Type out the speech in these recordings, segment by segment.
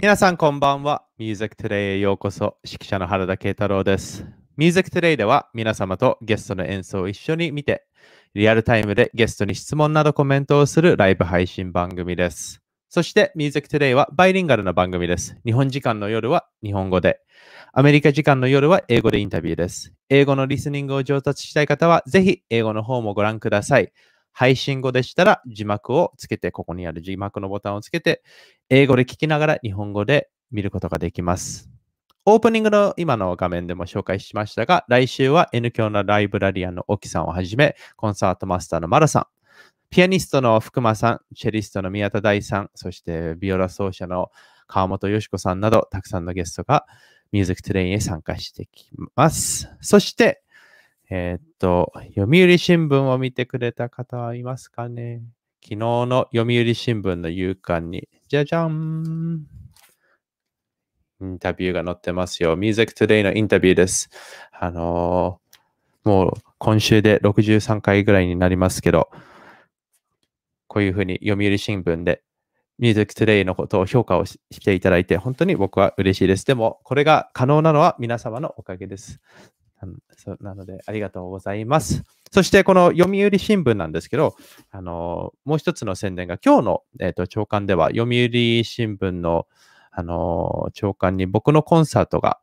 皆さんこんばんは。Music Today へようこそ。指揮者の原田慶太郎です。Music Today では皆様とゲストの演奏を一緒に見て、リアルタイムでゲストに質問などコメントをするライブ配信番組です。そして Music Today はバイリンガルな番組です。日本時間の夜は日本語で、アメリカ時間の夜は英語でインタビューです。英語のリスニングを上達したい方は、ぜひ英語の方もご覧ください。配信後でしたら字幕をつけて、ここにある字幕のボタンをつけて、英語で聞きながら日本語で見ることができます。オープニングの今の画面でも紹介しましたが、来週は N 教のライブラリアンの沖さんをはじめ、コンサートマスターのマラさん、ピアニストの福間さん、チェリストの宮田大さん、そしてビオラ奏者の川本よし子さんなど、たくさんのゲストが Music Today へ参加してきます。そして、読売新聞を見てくれた方はいますかね。昨日の読売新聞の夕刊に、じゃじゃん。インタビューが載ってますよ。Music Today のインタビューです。もう今週で63回ぐらいになりますけど、こういうふうに読売新聞で Music Today のことを評価をしていただいて、本当に僕は嬉しいです。でも、これが可能なのは皆様のおかげです。なので、ありがとうございます。そして、この読売新聞なんですけど、もう一つの宣伝が、今日の、朝刊では、読売新聞の、朝刊に僕のコンサートが、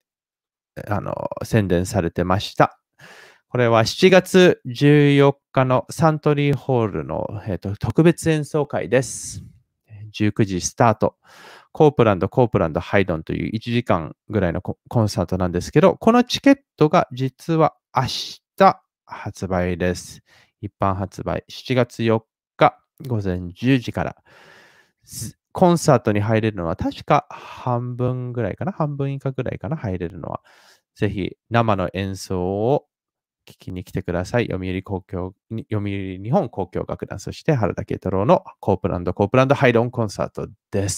宣伝されてました。これは7月14日のサントリーホールの、特別演奏会です。19時スタート。コープランド、ハイドンという1時間ぐらいのコンサートなんですけど、このチケットが実は明日発売です。一般発売。7月4日午前10時から。コンサートに入れるのは確か半分ぐらいかな、半分以下ぐらいかな、入れるのは。ぜひ生の演奏を聞きに来てください。読売日本交響楽団、そして原田慶太郎のコープランドハイドンコンサートです。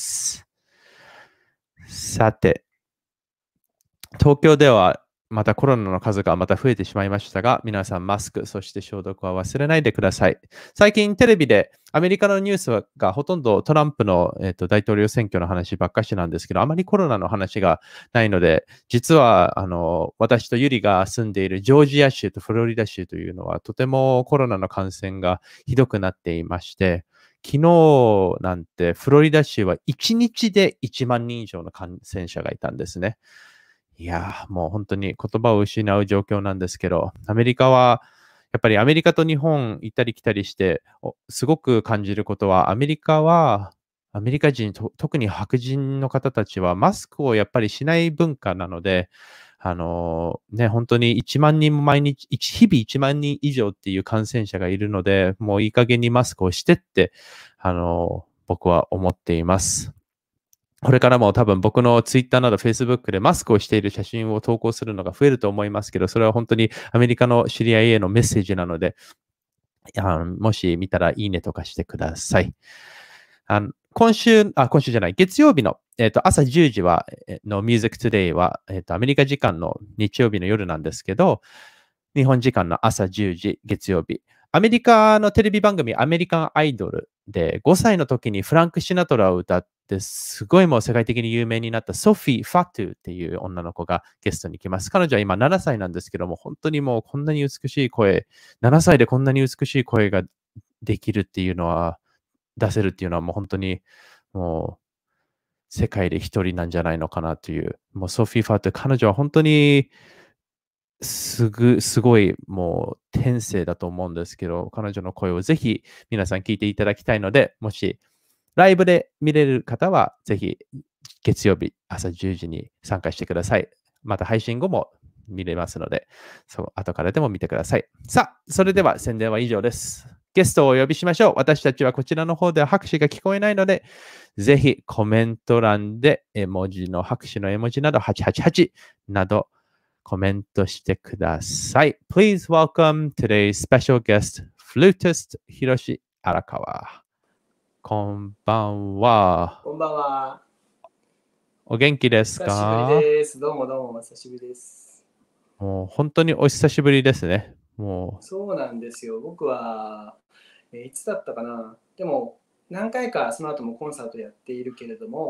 さて、東京ではまたコロナの数がまた増えてしまいましたが、皆さんマスク、そして消毒は忘れないでください。最近テレビでアメリカのニュースがほとんどトランプの、大統領選挙の話ばっかしなんですけど、あまりコロナの話がないので、実は私とユリが住んでいるジョージア州とフロリダ州というのはとてもコロナの感染がひどくなっていまして、昨日なんてフロリダ州は1日で1万人以上の感染者がいたんですね。いやー、もう本当に言葉を失う状況なんですけど、アメリカは、やっぱりアメリカと日本行ったり来たりして、すごく感じることは、アメリカ人、特に白人の方たちはマスクをやっぱりしない文化なので、本当に1万人も日々1万人以上っていう感染者がいるので、もういい加減にマスクをしてって、僕は思っています。これからも多分僕のツイッターなどフェイスブックでマスクをしている写真を投稿するのが増えると思いますけど、それは本当にアメリカの知り合いへのメッセージなので、もし見たらいいねとかしてください。今週じゃない、月曜日の、朝10時の Music Today は、アメリカ時間の日曜日の夜なんですけど、日本時間の朝10時、月曜日。アメリカのテレビ番組、アメリカンアイドルで、5歳の時にフランク・シナトラを歌って、すごいもう世界的に有名になったソフィー・ファトゥっていう女の子がゲストに来ます。彼女は今7歳なんですけども、本当にもうこんなに美しい声、7歳でこんなに美しい声ができるっていうのは、出せるっていうのはもう本当にもう世界で一人なんじゃないのかなという、もうソフィー・ファトゥ、彼女は本当にすごいもう天性だと思うんですけど、彼女の声をぜひ皆さん聞いていただきたいので、もしライブで見れる方は、ぜひ月曜日朝10時に参加してください。また配信後も見れますので、後からでも見てください。さあ、それでは宣伝は以上です。ゲストをお呼びしましょう。私たちはこちらの方では拍手が聞こえないので、ぜひコメント欄で拍手の絵文字など888などコメントしてください。Please welcome today's special guest, flutist 広荒川。こんばんは。 こんばんは。 お元気ですか？ 久しぶりです。どうもどうも、お久しぶりです。 もう本当にお久しぶりですね。 そうなんですよ。僕は、いつだったかな。でも、何回かその後もコンサートやっているけれども、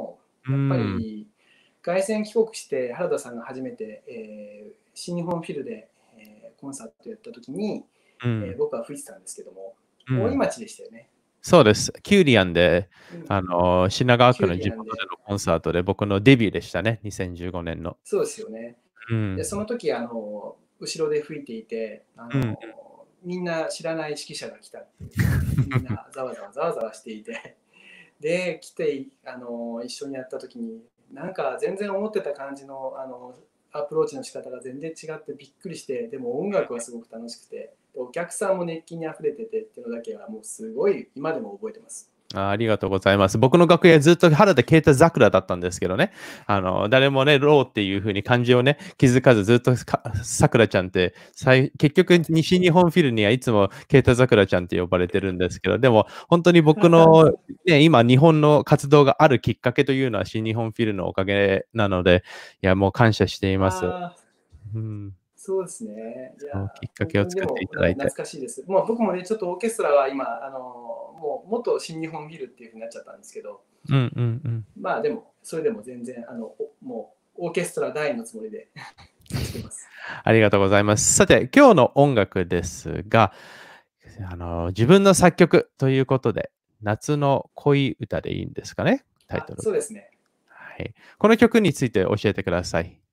やっぱり凱旋帰国して原田さんが初めて、新日本フィルで、コンサートやった時に、僕は吹いてたんですけども、大井町でしたよね。 そうです。キューリアンで、品川区の地元でのコンサートで僕のデビューでしたね、2015年の。 そうですよね。でその時後ろで吹いていてみんな知らない指揮者が来たっていう、みんなざわざわざわざわしていて、で来て一緒にやった時になんか全然思ってた感じのアプローチの仕方が全然違ってびっくりして、でも音楽はすごく楽しくて、お客さんも熱気にあふれててっていうのだけはもうすごい今でも覚えてます。 ありがとうございます。僕の楽屋ずっと原田啓太桜だったんですけどね。誰もね、ローっていう風に漢字をね、気づかずずっと桜ちゃんって、結局西日本フィルにはいつも啓太桜ちゃんって呼ばれてるんですけど、でも本当に僕の、ね、今日本の活動があるきっかけというのは新日本フィルのおかげなので、いや、もう感謝しています。 そうですね。いや、 きっかけを作っていただいて。 懐かしいです。もう僕もね、ちょっとオーケストラは今、もう元新日本フィルっていうふうになっちゃったんですけど、まあでも、それでも全然、もうオーケストラ大のつもりでしてます。 ありがとうございます。さて、今日の音楽ですが、自分の作曲ということで、夏の恋歌でいいんですかね、タイトル。 そうですね。 はい。この曲について教えてください。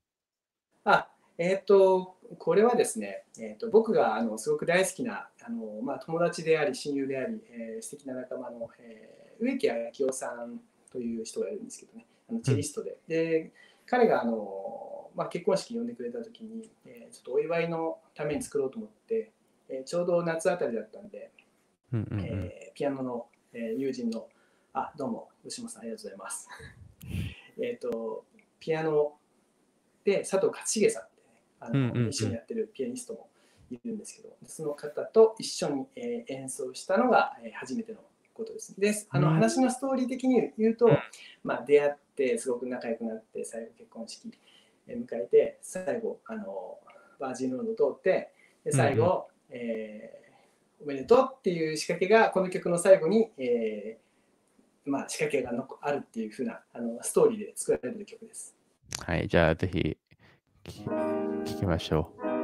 これはですね、僕がすごく大好きな友達であり親友であり、素敵な仲間の、植木昭夫さんという人がいるんですけどね、チェリストで。で彼が結婚式呼んでくれた時に、ちょっとお祝いのために作ろうと思って、ちょうど夏あたりだったんで、ピアノの、友人のどうも吉本さんありがとうございます。ピアノで佐藤勝重さん一緒にやってるピアニストもいるんですけど、その方と一緒に演奏したのが初めてのことです。で、話のストーリー的に言うと、出会ってすごく仲良くなって、最後結婚式迎えて、最後バージンロード通って、で最後、おめでとうっていう仕掛けがこの曲の最後に、仕掛けがあるっていう風なストーリーで作られている曲です。 はい、じゃあぜひ聞きましょう。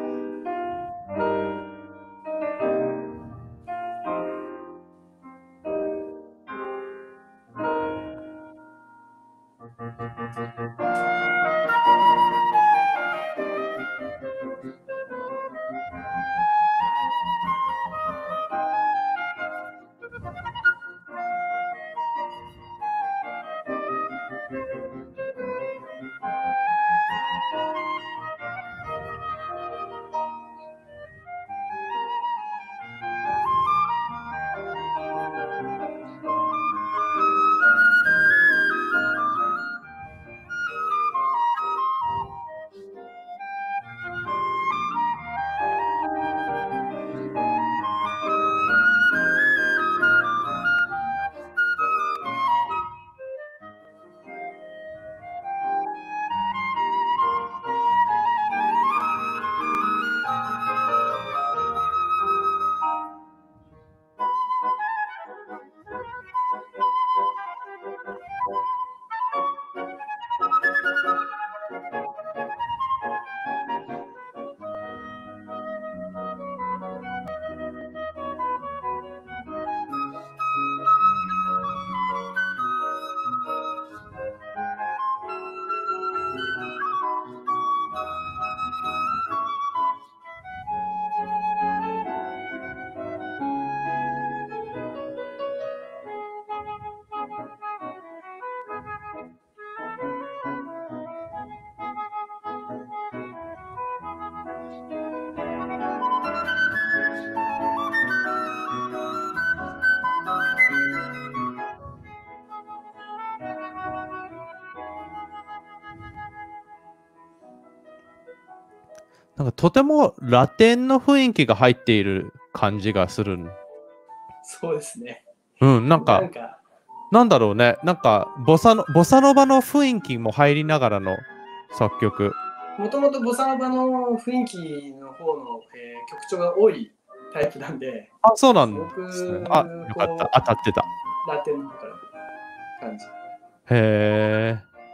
なんかとてもラテンの雰囲気が入っている感じがする。 そうですね。 なんだろうね。なんかボサノバの雰囲気も入りながらの作曲。 もともとボサノバの雰囲気の方の、曲調が多いタイプなんで。 そうなんですね。よかった。当たってた。 ラテンの方から感じ。 へえ。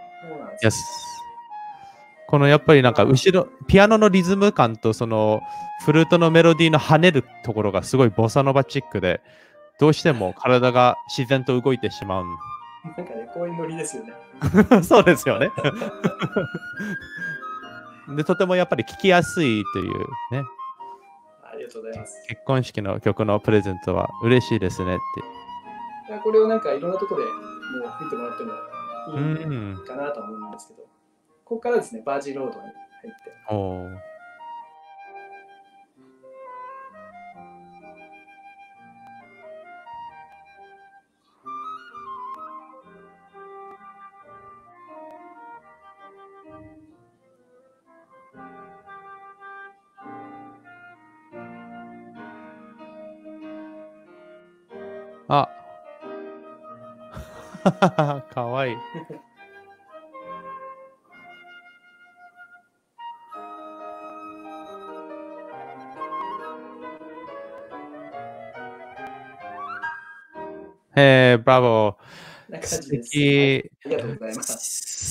です。 このやっぱりなんか後ろ、ピアノのリズム感とそのフルートのメロディーの跳ねるところがすごいボサノバチックで、どうしても体が自然と動いてしまう。 なんかね、こういうノリですよね。 そうですよね。で、とてもやっぱり聴きやすいというね。 ありがとうございます。 結婚式の曲のプレゼントは嬉しいですねって。 これをなんかいろんなところでもう吹いてもらってもいいかなと思うんですけど、ここからですね、バージンロードに入って。 あかわいい。ブラボー。素敵。 ありがとうございます。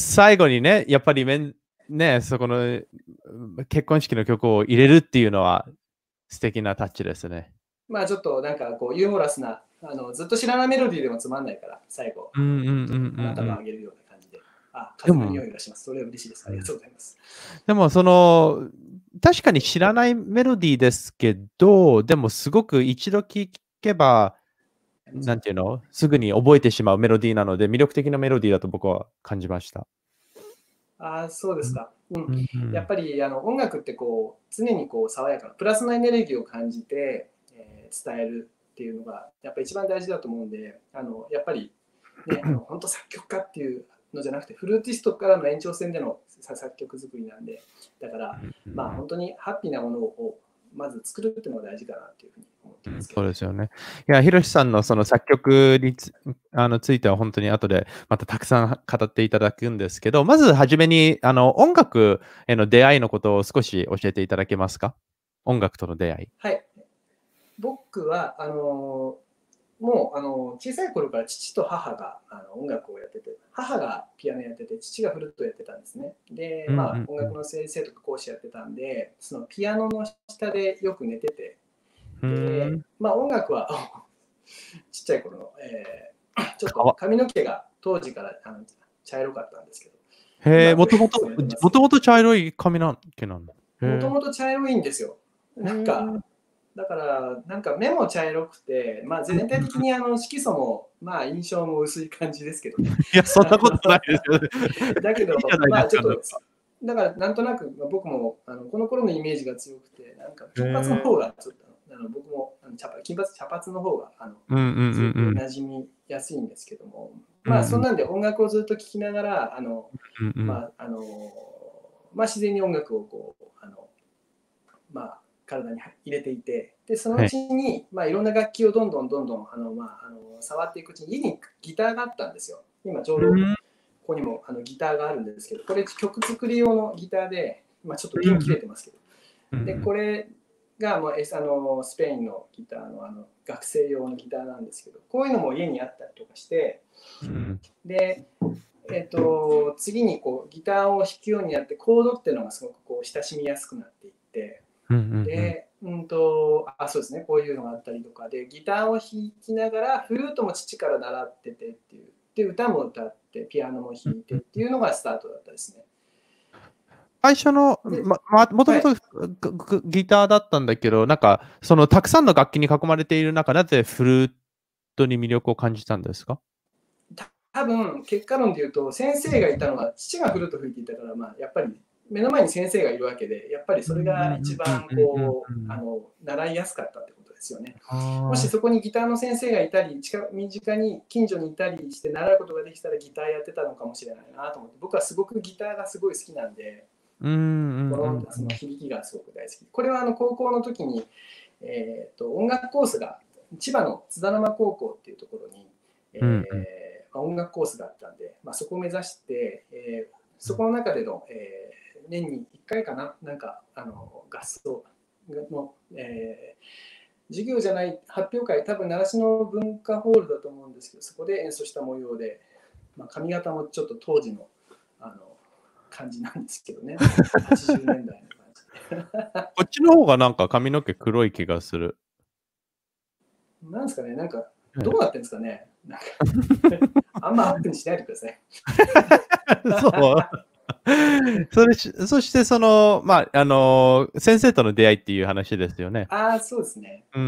最後にね、やっぱりね、そこの結婚式の曲を入れるっていうのは素敵なタッチですね。 まあちょっとなんかこうユーモラスな、ずっと知らないメロディーでもつまんないから、最後、花束あげるような感じで。あ、風の匂いがします。それは嬉しいです。ありがとうございます。 でもその、確かに知らないメロディーですけど、でもすごく一度聴けば、なんていうの、すぐに覚えてしまうメロディーなので、魅力的なメロディーだと僕は感じました。 そうですか。やっぱり音楽ってこう常にこう爽やかなプラスのエネルギーを感じて、伝えるっていうのがやっぱり一番大事だと思うんで、やっぱり、ね、本当作曲家っていうのじゃなくてフルーティストからの延長線での作曲作りなんで、だからまあ本当にハッピーなものをまず作るっていうのが大事かなっていうふうに思ってますけど。 そうですよね。いや、ひろしさんのその作曲については本当に後でまたたくさん語っていただくんですけど、まずはじめに音楽への出会いのことを少し教えていただけますか？音楽との出会い。 はい。僕はもう小さい頃から父と母が音楽をやってて、母がピアノやってて、父がフルートやってたんですね。で、まあ、音楽の先生とか講師やってたんで、そのピアノの下でよく寝てて、で、まあ、音楽はちっちゃい頃の、ちょっと髪の毛が当時から茶色かったんですけど。 へえ、もともと茶色い髪の毛なんだ。 もともと茶色いんですよ。なんか、だから、なんか目も茶色くて、まあ、全体的に色素も、まあ、印象も薄い感じですけどね。 いや、そんなことないですよ。 だけど、まあ、ちょっと、だから、なんとなく、僕もこの頃のイメージが強くて、なんか、金髪の方が、ちょっと、僕も茶髪の方が、すごく馴染みやすいんですけども、まあ、そんなんで音楽をずっと聴きながら、まあ、自然に音楽をこう、まあ、体に入れていて、でそのうちに、まあ、いろんな楽器をどんどん触っていくうちに家にギターがあったんですよ。今ちょうどここにもギターがあるんですけど、これ曲作り用のギターで、まあ、ちょっとピン切れてますけど、でこれがもうスペインのギターの学生用のギターなんですけど、こういうのも家にあったりとかして、で次にこうギターを弾くようになってコードっていうのがすごくこう親しみやすくなっていって、でそうですね、こういうのがあったりとかで、ギターを弾きながらフルートも父から習っててっていう、で歌も歌ってピアノも弾いてっていうのがスタートだったですね。 最初の、もともとギターだったんだけど、なんかそのたくさんの楽器に囲まれている中、なぜフルートに魅力を感じたんですか？ 多分結果論で言うと、先生がいたのは父がフルート吹いていたから、まあ、やっぱり目の前に先生がいるわけで、やっぱりそれが一番こう習いやすかったってことですよね。もしそこにギターの先生がいたり、身近に近所にいたりして習うことができたらギターやってたのかもしれないなと思って、僕はすごくギターがすごい好きなんで、この響きがすごく大好き。これは高校の時に、音楽コースが千葉の津田沼高校っていうところに、音楽コースがあったんで、まあ、そこを目指して、そこの中での、年に1回かな、なんか合奏の、授業じゃない発表会、多分習志野文化ホールだと思うんですけど、そこで演奏した模様で、まあ、髪型もちょっと当時の感じなんですけどね。80年代の感じ。 こっちの方がなんか髪の毛黒い気がする。 なんですかね、なんか、どうなってんですかね。なんかあんまアップにしないでください。 そうそして、先生との出会いっていう話ですよね。 そうですね。 うん。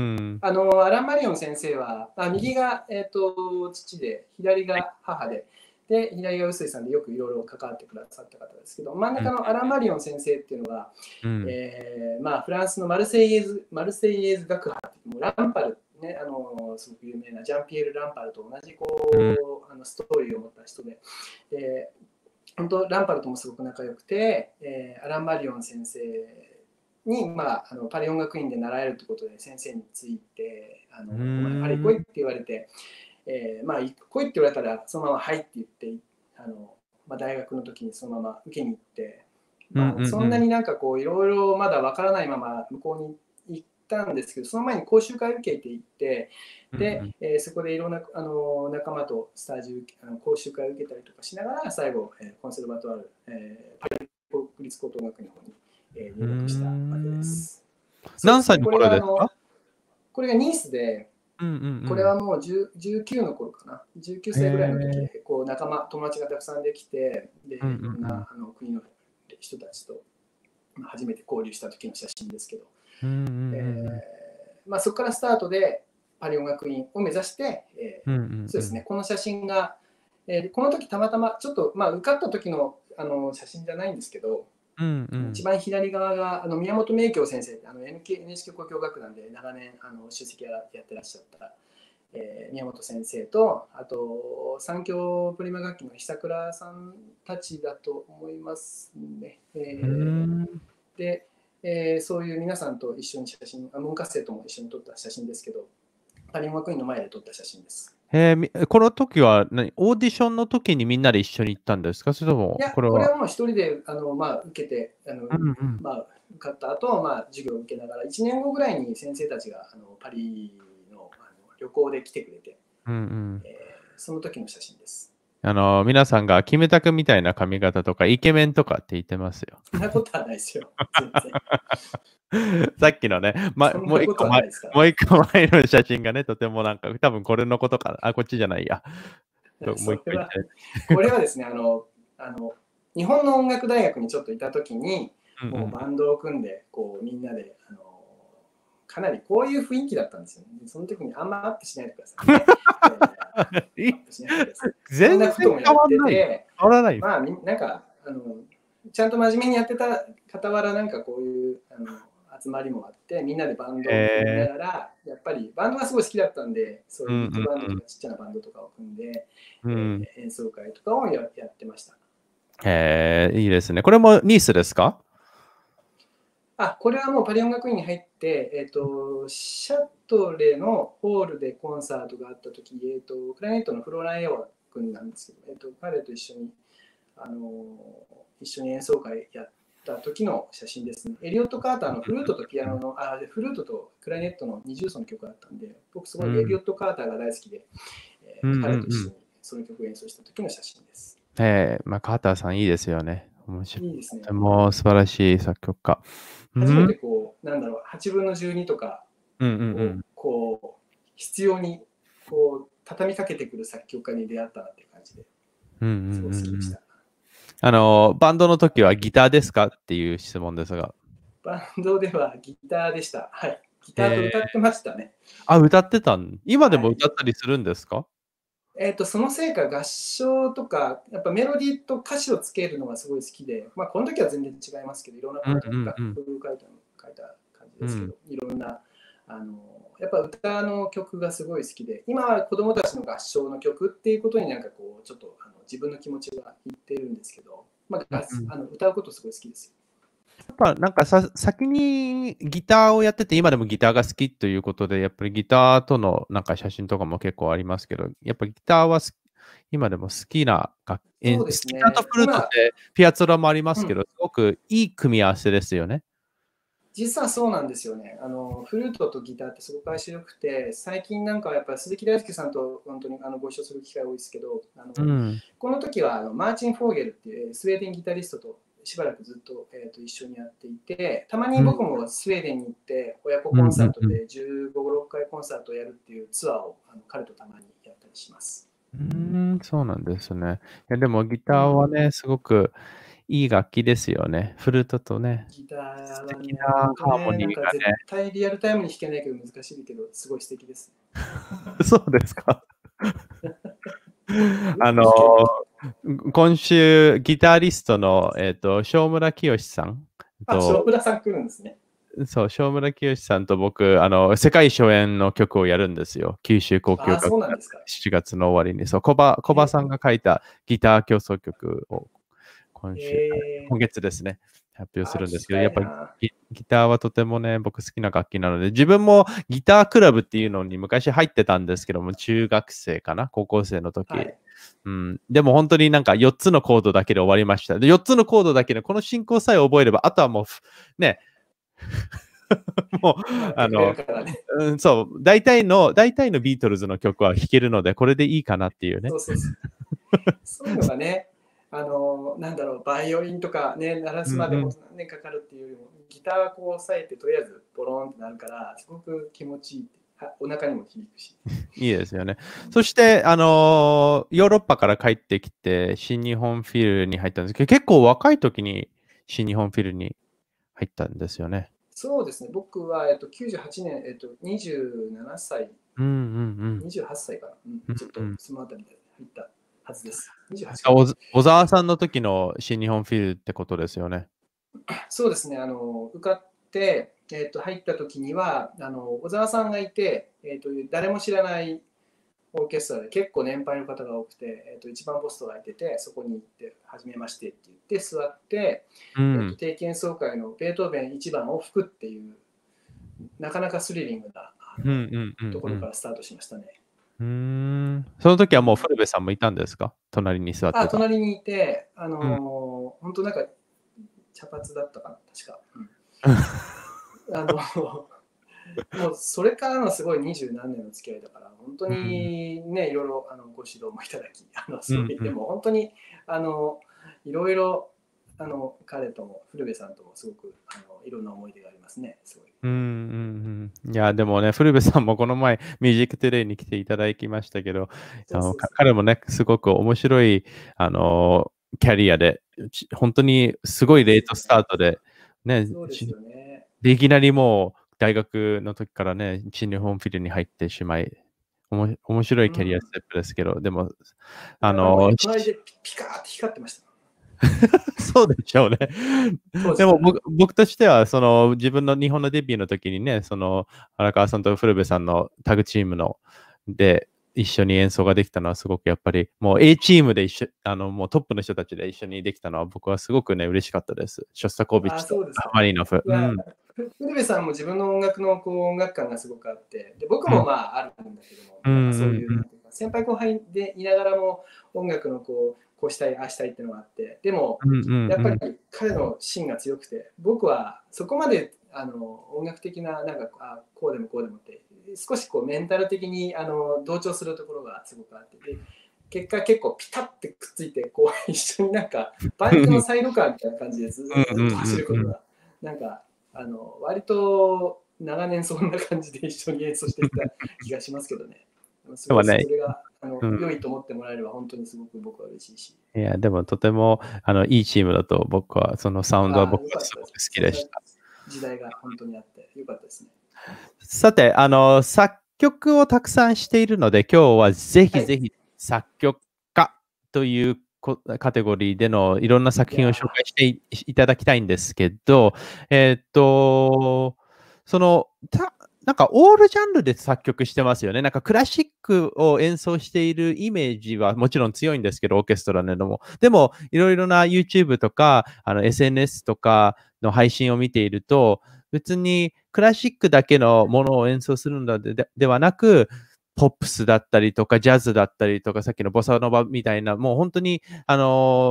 アラン・マリオン先生は、右が、父で、左が母で、で、左が臼井さんでよくいろいろ関わってくださった方ですけど、真ん中のアラン・マリオン先生っていうのは、フランスのマルセイエーズ学派っていう、ランパル、ね、すごく有名なジャンピエール・ランパルと同じストーリーを持った人で、本当ランパルともすごく仲良くて、アラン・マリオン先生に、パリ音楽院で習えるということで先生についてお前パリ来いって言われて、来いって言われたらそのままはいって言って大学の時にそのまま受けに行って、そんなになんかこういろいろまだわからないまま向こうに行ったんですけど、その前に講習会受けていって、で、そこでいろんな仲間と講習会を受けたりとかしながら最後、コンセルバトワール、パリ国立高等学院の方に入学したわけです。 何歳の頃ですか？ これがニースで、これはもう19の頃かな。19歳ぐらいの時で友達がたくさんできて、でいろんな国の人たちと初めて交流した時の写真ですけど、そこからスタートでパリ音楽院を目指して、そうですね、この写真が、この時たまたまちょっと、受かった時の写真じゃないんですけど、一番左側が宮本明京先生、NHK 交響楽団で長年出席やってらっしゃった宮本先生と、あと三協プリマ楽器の久倉さんたちだと思いますね。で、そういう皆さんと一緒に写真、文科生とも一緒に撮った写真ですけど、パリ音楽院の前で撮った写真です。 この時はオーディションの時にみんなで一緒に行ったんですか？それともいや、これはもう一人で受けて、受かった後、授業を受けながら、1年後ぐらいに先生たちがパリの旅行で来てくれて、その時の写真です。 皆さんがキムタクみたいな髪型とかイケメンとかって言ってますよ。 そんなことはないですよ。全然さっきのね、もう一個前の写真がね、とてもなんか、多分これのことかな。こっちじゃないや。 これはですね、日本の音楽大学にちょっといたときに、もうバンドを組んで、みんなで、かなりこういう雰囲気だったんですよね。その時にあんまアップしないでください、ね。 全然変わらない。 なんかちゃんと真面目にやってた傍ら、なんかこういう集まりもあって、みんなでバンドを組みながら、やっぱりバンドがすごい好きだったんで、そういうビッグバンドとかちっちゃなバンドとかを組んで、演奏会とかをやってました。 いいですね。これもニースですか？ これはもうパリ音楽院に入って、シャトレのホールでコンサートがあったとき、クライネットのフローラン・エオ君なんですけど、彼と一緒に演奏会やった時の写真ですね。エリオット・カーターのフルートとピアノの、フルートとクライネットの二重奏の曲があったんで、僕すごいエリオット・カーターが大好きで、彼と一緒にその曲を演奏した時の写真です。 カーターさんいいですよね。面白い。 いいですね。 とても素晴らしい作曲家。 初めて8分の12とかを必要に畳みかけてくる作曲家に出会ったなっていう感じで、すごい好きでした。 バンドの時はギターですかっていう質問ですが。 バンドではギターでした。はい。ギターと歌ってましたね。 歌ってたん？今でも歌ったりするんですか？ そのせいか合唱とか、やっぱメロディーと歌詞をつけるのがすごい好きで、この時は全然違いますけど、いろんなことを楽譜書いた感じですけど、いろんな、やっぱ歌の曲がすごい好きで、今は子供たちの合唱の曲っていうことになんかちょっと自分の気持ちがいってるんですけど、歌うことすごい好きですよ。 やっぱなんか先にギターをやってて、今でもギターが好きということで、やっぱりギターとのなんか写真とかも結構ありますけど、やっぱギターは今でも好きなそうですね。 ギターとフルートってピアツォラもありますけど、すごくいい組み合わせですよね。 実はそうなんですよね。フルートとギターってすごく相性良くて、最近なんかはやっぱり鈴木大輔さんと本当にご一緒する機会多いですけど、 うん。 この時はマーチン・フォーゲルっていうスウェーデンギタリストとしばらくずっと,、一緒にやっていて、たまにうん。 僕もスウェーデンに行って親子うん。 コンサートうん。 で15、6回コンサートをやるっていうツアーを彼とたまにやったりします。 そうなんですね。いや、でもギターうん、 はね、すごくいい楽器ですよね。フルートとね、 ギター素はね、 敵な本当ね、 ハーモニーなんか絶が対リアルタイムに弾けないけど難しいけど、すごい素敵です。 ね。そうですか。 よあの、 く弾ける。 今週、ギタリストの、正村清さんあ、正と、 村さん来るんですね。 そう、正村清さんと僕、世界初演の曲をやるんですよ。九州交響あ、 楽団そうなんですか。 7月の終わりに。そう、コバえ、 さんが書いたギター競争曲を今え月ですね、発表す聞きるんですけど、やっぱりたいな。 ギターはとてもね、僕好きな楽器なので、自分もギタークラブっていうのに昔入ってたんですけども、中学生かな、高校生の時。 はい。 うん、でも本当になんか4つのコードだけで終わりました。で、4つのコードだけで、この進行さえ覚えれば、あとはもう、ね、もう、 やってくれるからね。 そう、大体のビートルズの曲は弾けるので、これでいいかなっていうね。 そうそうそう。そういうのがね、なんだろう、バイオリンとかね、鳴らすまで本当何年かかるっていうよりも、ギターはこう押さえて、とりあえずボロンってなるから、すごく気持ちいい。お腹にも響くし。 いいですよね。そして、ヨーロッパから帰ってきて、新日本フィルに入ったんですけど、結構若い時に新日本フィルに入ったんですよね。 そうですね、僕は、98年、27歳、 うんうん 28歳かな、 うん。 ちょっとうんうん、 そのあたりで入ったはずです。28かな。 小沢さんの時の新日本フィルってことですよね。 そうですね、受かって、入った時には小沢さんがいて、誰も知らないオーケストラで結構年配の方が多くて、一番ポストが空いてて、そこに行って、はじめましてって言って座って、 うん。 定期演奏会のベートーベン1番を吹くっていう、なかなかスリリングなうんうんうところかんらスタートしましたね。 うん。その時はもう古部さんもいたんですか？隣に座ってた。 隣にいて、 うん。 本当なんか茶髪だったかな、確か。もうそれからのすごい二十何年の付き合いだから、本当うんにね、いろいろご指導もいただき、すごい、でうんうん。 も本当にいろいろ彼とも古部さんともすごくいろんな思い出がありますね、すごい。 うんうんうん。いや、でもね、古部さんもこの前、ミュージックトゥデイに来ていただきましたけど、 そうそうそう。 彼もね、すごく面白い、キャリアで、本当にすごいレートスタートで、ね、 そうですよね。 でいきなりもう大学の時からね、新日本フィルに入ってしまい、面白いキャリアスうん。 テップですけど、でも、 いや、もうあの、 隣でピカーって光ってました。 そうでしょうね。でも当時から。 僕としては、その自分の日本のデビューの時にね、その荒川さんと古部さんのタグチームで一緒に演奏ができたのはすごくやっぱり、もう A チームでもうトップの人たちで一緒にできたのは僕はすごくね、嬉しかったです。ショスタコービッあ、 チとそうですか。 マリノフ。 いや、古部さんも自分の音楽の音楽感がすごくあって、で僕うん、 もまああるんだけども、 うん、 なんかそううん、 いう、なんていうか、先輩後輩でいながらも音楽のこうしたい、ああしたいっていうのがあって、でも、 うん、うん、 やっぱりうん、 彼の芯が強くて、僕はそこまで音楽的な、なんかこうでもこうでもって、少しこうメンタル的に同調するところがすごくあって、で結果結構ピタッてくっついて、こう一緒になんかバイクのサイドカーみたいな感じでずうん、 っと走るこうん。 とが、なんか割と長年そんな感じで一緒に演奏してきた気がしますけどね。すごいそでもね、 れがうん、 良いと思ってもらえれば本当にすごく僕は嬉しいし。 いや、でもとてもいいチームだと僕は、そのサウンドはああ、 僕はよかったです。 すごく好きそんなでした。 時代が本当にあってよかったですね。 さて、作曲をたくさんしているので、今日はぜはい。 ひぜひ作曲家というカテゴリーでのいろんな作いや品を紹介していただきたいんですけど、その、なんかオールジャンルで作曲してますよね。なんかクラシックを演奏しているイメージはもちろん強いんですけど、オーケストラでも。でも、いろいろな YouTube とか、SNS とかの配信を見ていると、別にクラシックだけのものを演奏するのではなく、ポップスだったりとか、ジャズだったりとか、さっきのボサノバみたいな、もう本当に、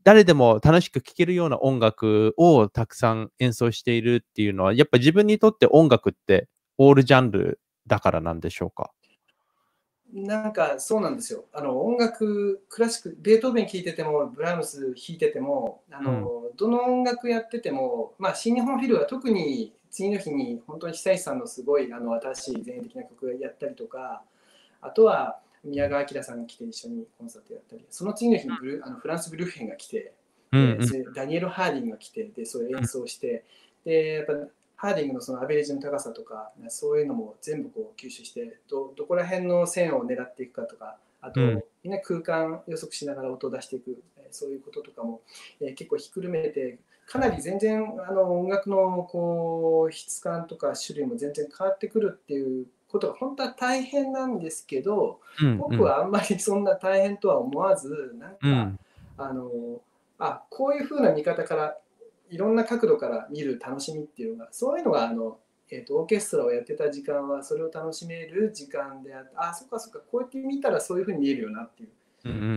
誰でも楽しく聴けるような音楽をたくさん演奏しているっていうのは、やっぱ自分にとって音楽ってオールジャンルだからなんでしょうか？ なんかそうなんですよ。音楽、クラシック、ベートーベン聴いてても、ブラームス弾いてても、どの音楽やってても、まあ、新日本フィルは特に次の日に本当に久石さんのすごい新しい前衛的な曲をやったりとか、あとは宮川明さんが来て一緒にコンサートやったり、その次の日にフランス・ブルッフェンが来て、ダニエル・ハーディングが来て、でそういう演奏して、でやっぱハーディングのそのアベレージの高さとか、そういうのも全部こう吸収して、どこら辺の線を狙っていくかとか、あと、みんな空間予測しながら音を出していく、そういうこととかも、結構ひっくるめて、かなり全然音楽のこう質感とか種類も全然変わってくるっていうことが本当は大変なんですけど、僕はあんまりそんな大変とは思わず、なんか、こういう風な見方からいろんな角度から見る楽しみっていうのが、そういうのがオーケストラをやってた時間はそれを楽しめる時間であって、そっかそっか、こうやって見たらそういう風に見えるよなっていう。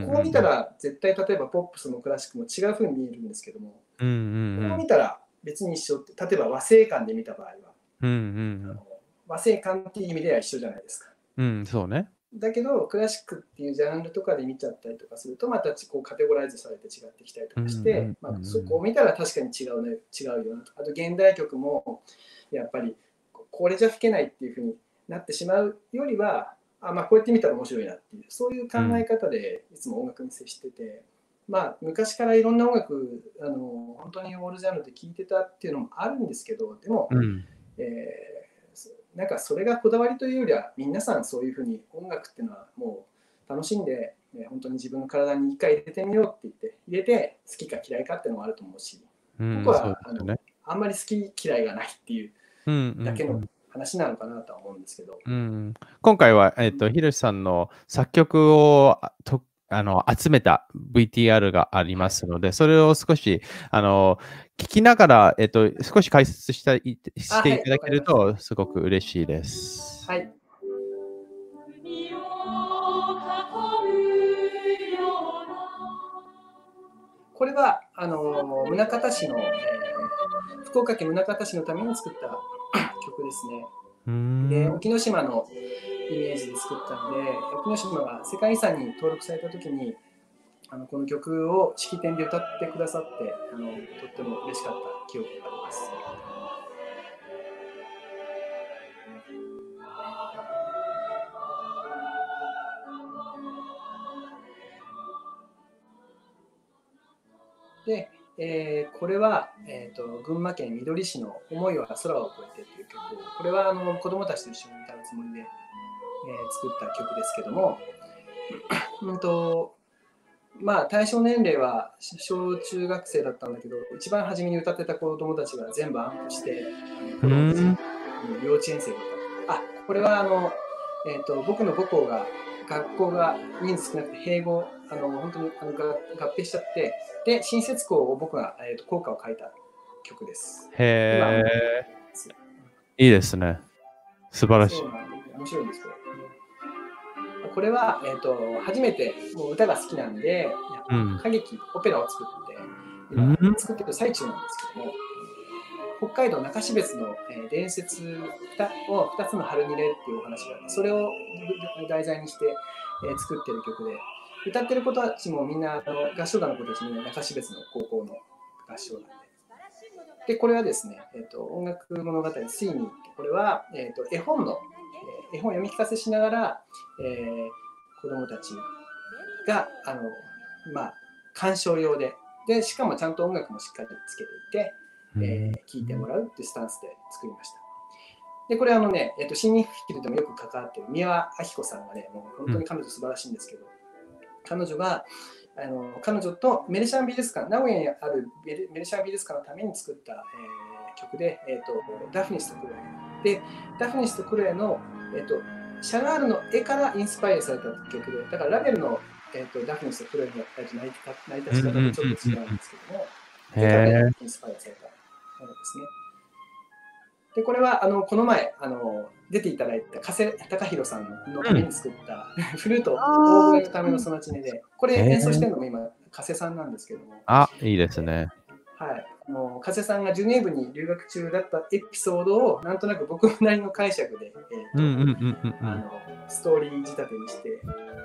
こう見たら絶対例えばポップスもクラシックも違う風に見えるんですけども、こう見たら別に一緒って、例えば和声感で見た場合は、和声感っていう意味では一緒じゃないですか。 そうね。だけどクラシックっていうジャンルとかで見ちゃったりとかするとまたこうカテゴライズされて違ってきたりとかして、そこを見たら確かに違うよなと。あと現代曲もやっぱりこれじゃ吹けないっていう風になってしまうよりはこうやって見たら面白いなっていう、そういう考え方でいつも音楽に接してて、昔からいろんな音楽本当にオールジャンルで聴いてたっていうのもあるんですけど、でも、なんかそれがこだわりというよりは皆さんそういうふうに音楽っていうのはもう楽しんで、本当に自分の体に一回入れてみようって入れて好きか嫌いかっていうのもあると思うし、僕はあんまり好き嫌いがないっていうだけの話なのかなとは思うんですけど、 今回はひろしさんの作曲を集めた VTR がありますので、それを少し聞きながら、少し解説していただけるとすごく嬉しいです。 はい。これは宗像市の、福岡県宗像市のために作った曲ですね。で、沖ノ島のイメージで作ったんで、沖ノ島が世界遺産に登録されたときにこの曲を式典で歌ってくださってとっても嬉しかった記憶があります。で、これは、群馬県みどり市の思いは空を越えてという曲を、これは子どもたちと一緒に歌うつもりで、作った曲ですけども、対象年齢は小中学生だったんだけど、一番初めに歌ってた子どもたちが全部暗記して、子どもたち幼稚園生が歌って、これは僕の母校が学校が人数少なくて併合本当に合併しちゃって、で新設校を僕が校歌を書いた曲です。 へえ。いいですね。素晴らしい。 面白いんですこれ。これは初めてもう歌が好きなんで、歌劇オペラを作って今作ってる最中なんですけども、北海道中標津の伝説を2つの春にれっていうお話があって、それを題材にして作ってる曲で、歌ってる子たちもみんな合唱団の子たちみんな中標津の高校の合唱団で。でこれはですね、音楽物語「スイミー」って、これは絵本読み聞かせしながら、子どもたちが鑑賞用でしかもちゃんと音楽もしっかりつけていて、聴いてもらうっていうスタンスで作りました。でこれ新日本フィルでもよく関わっている宮輪明子さんがね、もう本当に彼女素晴らしいんですけど、彼女とメルシャン美術館、名古屋にあるメルシャン美術館のために作った、曲で、ダフニスとクロエで、ダフニスとクロエの、シャガールの絵からインスパイアされた曲で、だからラベルの、ダフニスとクロエの成り立ち方とちょっと違うんですけども、絵からインスパイアされたものですね。でこれはこの前出ていただいた加瀬隆弘さんのために作ったフルートオーボエのためのソナチネで、これ演奏してるのも今加瀬さんなんですけども。 あ、いいですね。 はい。加瀬さんがジュネーブに留学中だったエピソードをなんとなく僕なりの解釈で、ストーリー仕立てにして、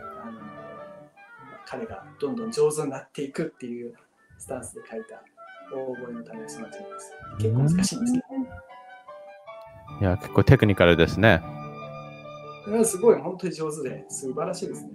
彼がどんどん上手になっていくっていうスタンスで書いた大声の種スマッチです。結構難しいんですけど。 いや、結構テクニカルですね。 すごい、本当に上手で、素晴らしいですね。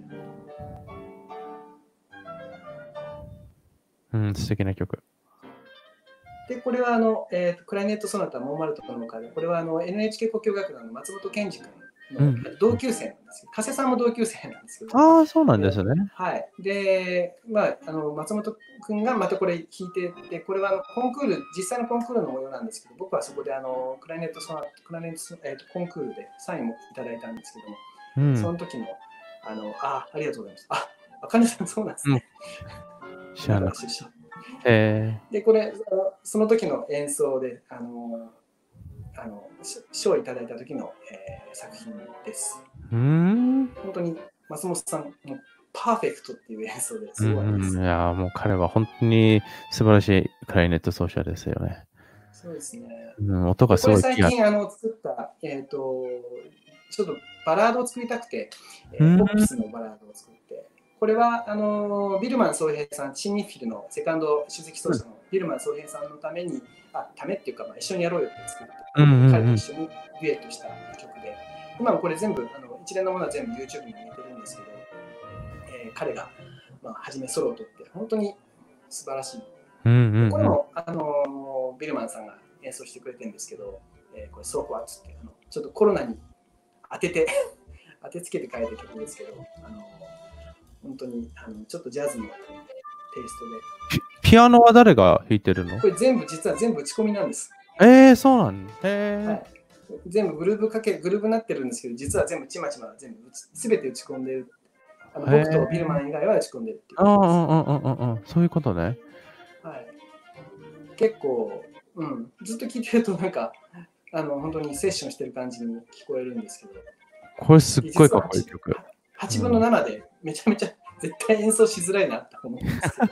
素敵な曲。 で、これはクライネットソナタモーマルトの中で、これはNHK 交響楽団の松本健二君の同級生なんですけど、加瀬さんも同級生なんですけど。 ああ、そうなんですね。 はい。で、松本君がまたこれ弾いてて、これはコンクール、実際のコンクールの模様なんですけど、僕はそこでクライネットソナタ、コンクールでサインもいただいたんですけども、その時の、ありがとうございます。あ、あかねさん、そうなんですね。 知らない。 で、これ、その時の演奏で、賞をいただいた時の、作品です。本当に松本さんのパーフェクトっていう演奏ですごいです。 いや、もう彼は本当に素晴らしいクライネット奏者ですよね。 そうですね。 音がすごい。 これ最近作った、ちょっとバラードを作りたくて、ポップスのバラードを作って、これはビルマン宗平さん、チンニッフィルのセカンド首席奏者のビルマン宗平さんのために、ためっていうか、一緒にやろうよって作って、彼と一緒にデュエットした曲で、今もこれ全部、一連のものは全部 YouTube に上げてるんですけど、彼が、初めソロを取って、本当に素晴らしい。これもビルマンさんが演奏してくれてるんですけど、これソークワッツってちょっとコロナに当てつけて書いた曲ですけど、本当にちょっとジャズのテイストで。 ピアノは誰が弾いてるの？ これ実は全部打ち込みなんです。 そうなんだ。 はい、全部グルーブになってるんですけど、実は全部ちまちま全て打ち込んでる。僕とビルマン以外は打ち込んでるっていうことです。 そういうことね。 はい。結構、ずっと聴いてるとなんか本当にセッションしてる感じに聞こえるんですけど、 これすっごいかっこいい曲。 8分の7でめちゃめちゃ絶対演奏しづらいなって思うんですけど。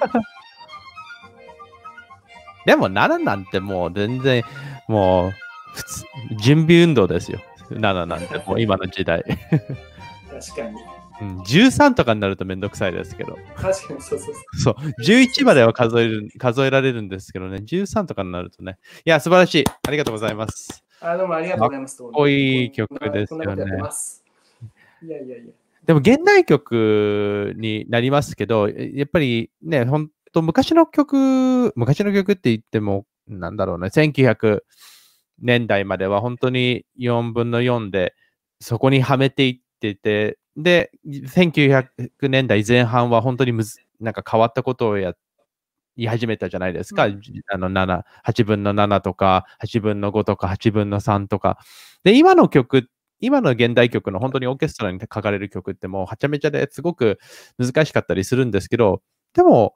でも7なんてもう全然もう普通準備運動ですよ。7なんてもう今の時代。 確かに。 13とかになるとめんどくさいですけど。 確かにそう。 そう、11までは数えられるんですけどね、13とかになるとね。いや、素晴らしい。ありがとうございます。 どうもありがとうございます。かっこいい曲ですよね。 いや。 でも現代曲になりますけど、やっぱりね、本当昔の曲って言っても、なんだろうね、1900年代までは本当に4分の4で、そこにはめていってて、で、1900年代前半は本当になんか変わったことを言い始めたじゃないですか。8分の7とか、8分の5とか、8分の3とか。で、今の現代曲の本当にオーケストラに書かれる曲ってもうはちゃめちゃですごく難しかったりするんですけど、でも、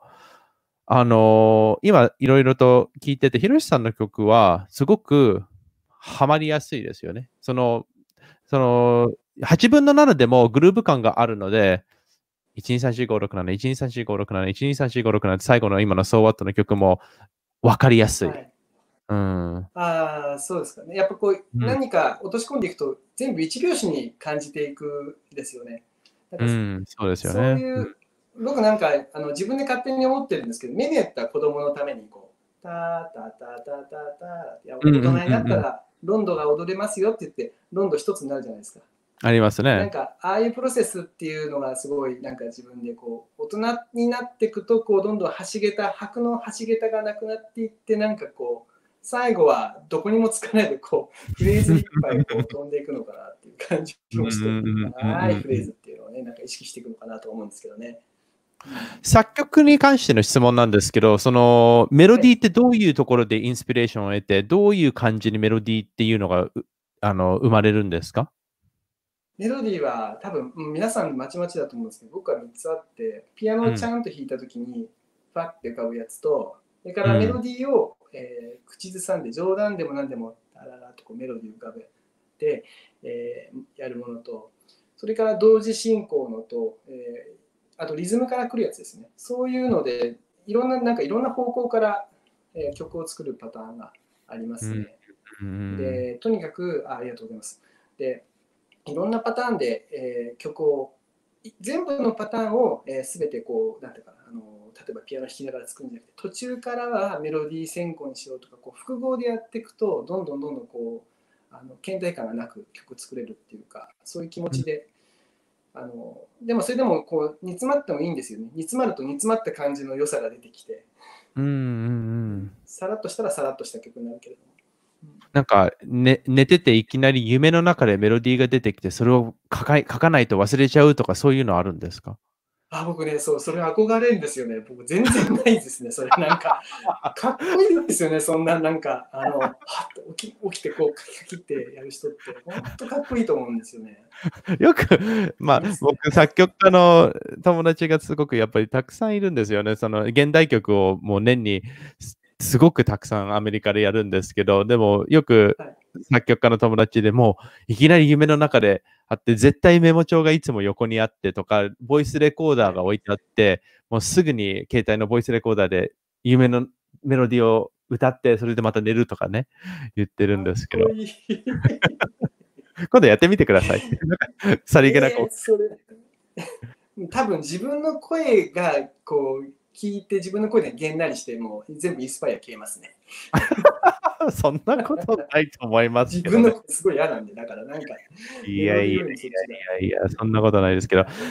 今いろいろと聞いてて、ひろしさんの曲はすごくハマりやすいですよね。8分の7でもグルーヴ感があるので、1234567、1234567、1234567って最後の今の So What の曲も分かりやすい。 そうですかね。やっぱこう、何か落とし込んでいくと全部一拍子に感じていくんですよね。 そうですよね。 そういう、僕なんか自分で勝手に思ってるんですけど、メネットは子供のためにこう、タタタタタタ大人になったらロンドが踊れますよって言って、ロンド一つになるじゃないですか。 ありますね。 なんかああいうプロセスっていうのがすごいなんか自分でこう大人になっていくとこうどんどん拍の橋桁がなくなっていってなんかこう最後はどこにもつかないでこうフレーズいっぱいこう飛んでいくのかなっていう感じもして長いフレーズっていうのをねなんか意識していくのかなと思うんですけどね。 作曲に関しての質問なんですけど、そのメロディーってどういうところでインスピレーションを得て、どういう感じにメロディーっていうのが生まれるんですか？ メロディーは多分皆さんまちまちだと思うんですけど、僕は3つあって、ピアノをちゃんと弾いたときにファッて浮かぶやつと、それからメロディーを、口ずさんで冗談でも何でもタララとこうメロディー浮かべて、やるものと、それから同時進行のと、あとリズムから来るやつですね。そういうのでいろんな方向から、曲を作るパターンがありますね。で、とにかく、ありがとうございます。で、いろんなパターンで、曲を、全部のパターンをすべてこう、なんていうかな、例えばピアノ弾きながら作るんじゃなくて、途中からはメロディー先行にしようとか、こう複合でやっていくと、どんどんこう、倦怠感がなく曲作れるっていうか、そういう気持ちで、でもそれでもこう煮詰まってもいいんですよね。煮詰まると煮詰まった感じの良さが出てきて、さらっとしたらさらっとした曲になるけれども。 なんか、寝てていきなり夢の中でメロディーが出てきて、それを書かないと忘れちゃうとか、そういうのあるんですか？ 僕ね、それ憧れるんですよね。僕全然ないですね。それなんか、かっこいいですよね。そんななんか、はっと起きてこう、カキってやる人って、本当かっこいいと思うんですよね。 よく、僕、作曲家の友達がすごくやっぱりたくさんいるんですよね。その現代曲をもう年にすごくたくさんアメリカでやるんですけど、でもよく作曲家の友達でもいきなり夢の中であって、絶対メモ帳がいつも横にあってとか、ボイスレコーダーが置いてあって、もうすぐに携帯のボイスレコーダーで夢のメロディーを歌って、それでまた寝るとかね、言ってるんですけど。 かっこいい今度やってみてください。さりげなく。 それ多分自分の声がこう聞いて自分の声でげんなりしても全部インスパイア消えますね。 そんなことないと思います自けどね。 分の声すごい嫌なんで、だからなんか、 いや、そんなことないですけど。だって、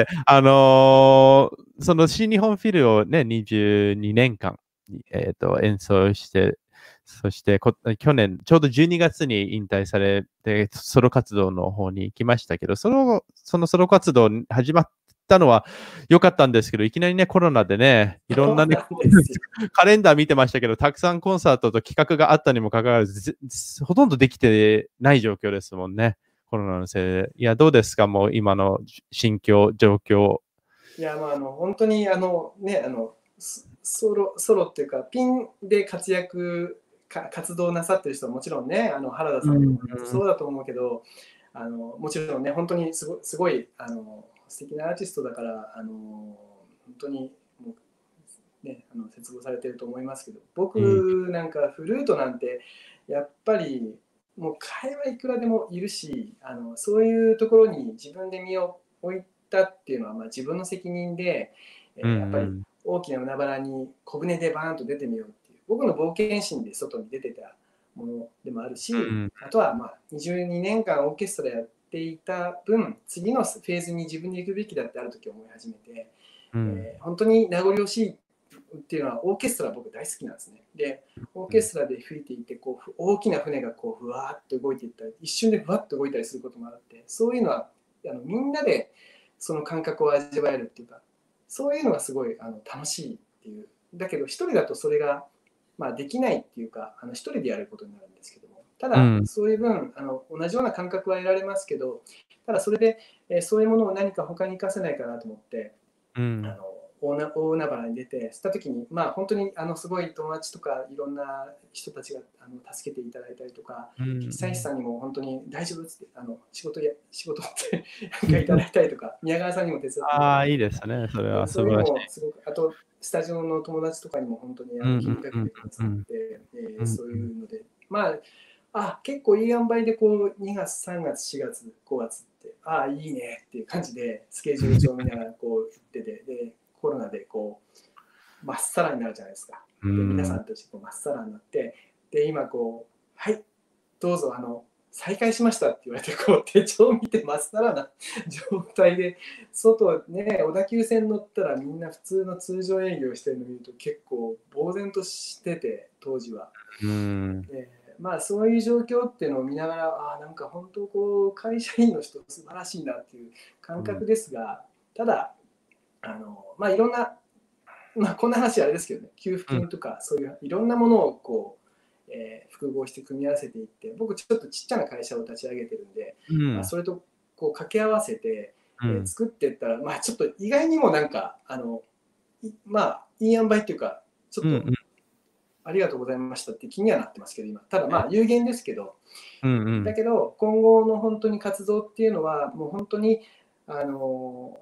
その新日本フィルをね、22年間、演奏して、そして去年、ちょうど12月に引退されて、ソロ活動の方に行きましたけど、そのソロ活動始まったのは良かったんですけど、いきなりね、コロナでね、いろんなね、カレンダー見てましたけど、たくさんコンサートと企画があったにもかかわらず、ほとんどできてない状況ですもんね、コロナのせいで。いや、どうですか、もう今の心境、状況。 いや、本当にソロっていうか、ピンで活動なさってる人はもちろんね、原田さんとかそうだと思うけど、もちろんね、本当にすごい素敵なアーティストだから、本当にもう、ね、絶望されてると思いますけど、僕なんかフルートなんて、やっぱりもう会話いくらでもいるし、そういうところに自分で身を置いたっていうのは、自分の責任で、やっぱり大きな海原に小舟でバーンと出てみようっていう、僕の冒険心で外に出てたものでもあるし、あとは22年間オーケストラやっていた分、次のフェーズに自分で行くべきだってある時思い始めて、本当に名残惜しいっていうのは、オーケストラ僕大好きなんですね。で、オーケストラで吹いていて、こう大きな船がこうふわっと動いていったり、一瞬でふわっと動いたりすることもあって、そういうのはみんなでその感覚を味わえるっていうか、そういうのがすごい楽しいっていう。だけど一人だとそれが、できないっていうか、一人でやることになるんですけども、ただそういう分同じような感覚は得られますけど、ただそれで、そういうものを何か他に活かせないかなと思って、大海原に出てした時に、本当にすごい友達とかいろんな人たちが助けていただいたりとか、久石さんにも本当に大丈夫って仕事ってなんかいただいたりとか、宮川さんにも手伝っていただいて、 いいですね、それはそういうのもすごく、あとスタジオの友達とかにも本当に気にかけてくださって、そういうので、結構いい塩梅でこう2月、3月、4月、5月って、いいねっていう感じでスケジュール帳を見ながらこう行ってて、でコロナでこうまっさらになるじゃないですか。で皆さんとしてまっさらになって、で今こうはいどうぞ再開しましたって言われてこう手帳を見てまっさらな状態で外ね、小田急線乗ったらみんな普通の通常営業してるのを見ると結構呆然としてて、当時は。そういう状況っていうのを見ながら、なんか本当こう会社員の人素晴らしいなっていう感覚ですが、ただいろんな、こんな話あれですけどね、給付金とかそういういろんなものをこう、複合して組み合わせていって、僕ちょっとちっちゃな会社を立ち上げてるんで、それとこう掛け合わせて、作っていったら、ちょっと意外にもなんかいい塩梅っていうか、ちょっと、ありがとうございましたって気にはなってますけど、今。ただ有限ですけど、だけど今後の本当に活動っていうのは、もう本当に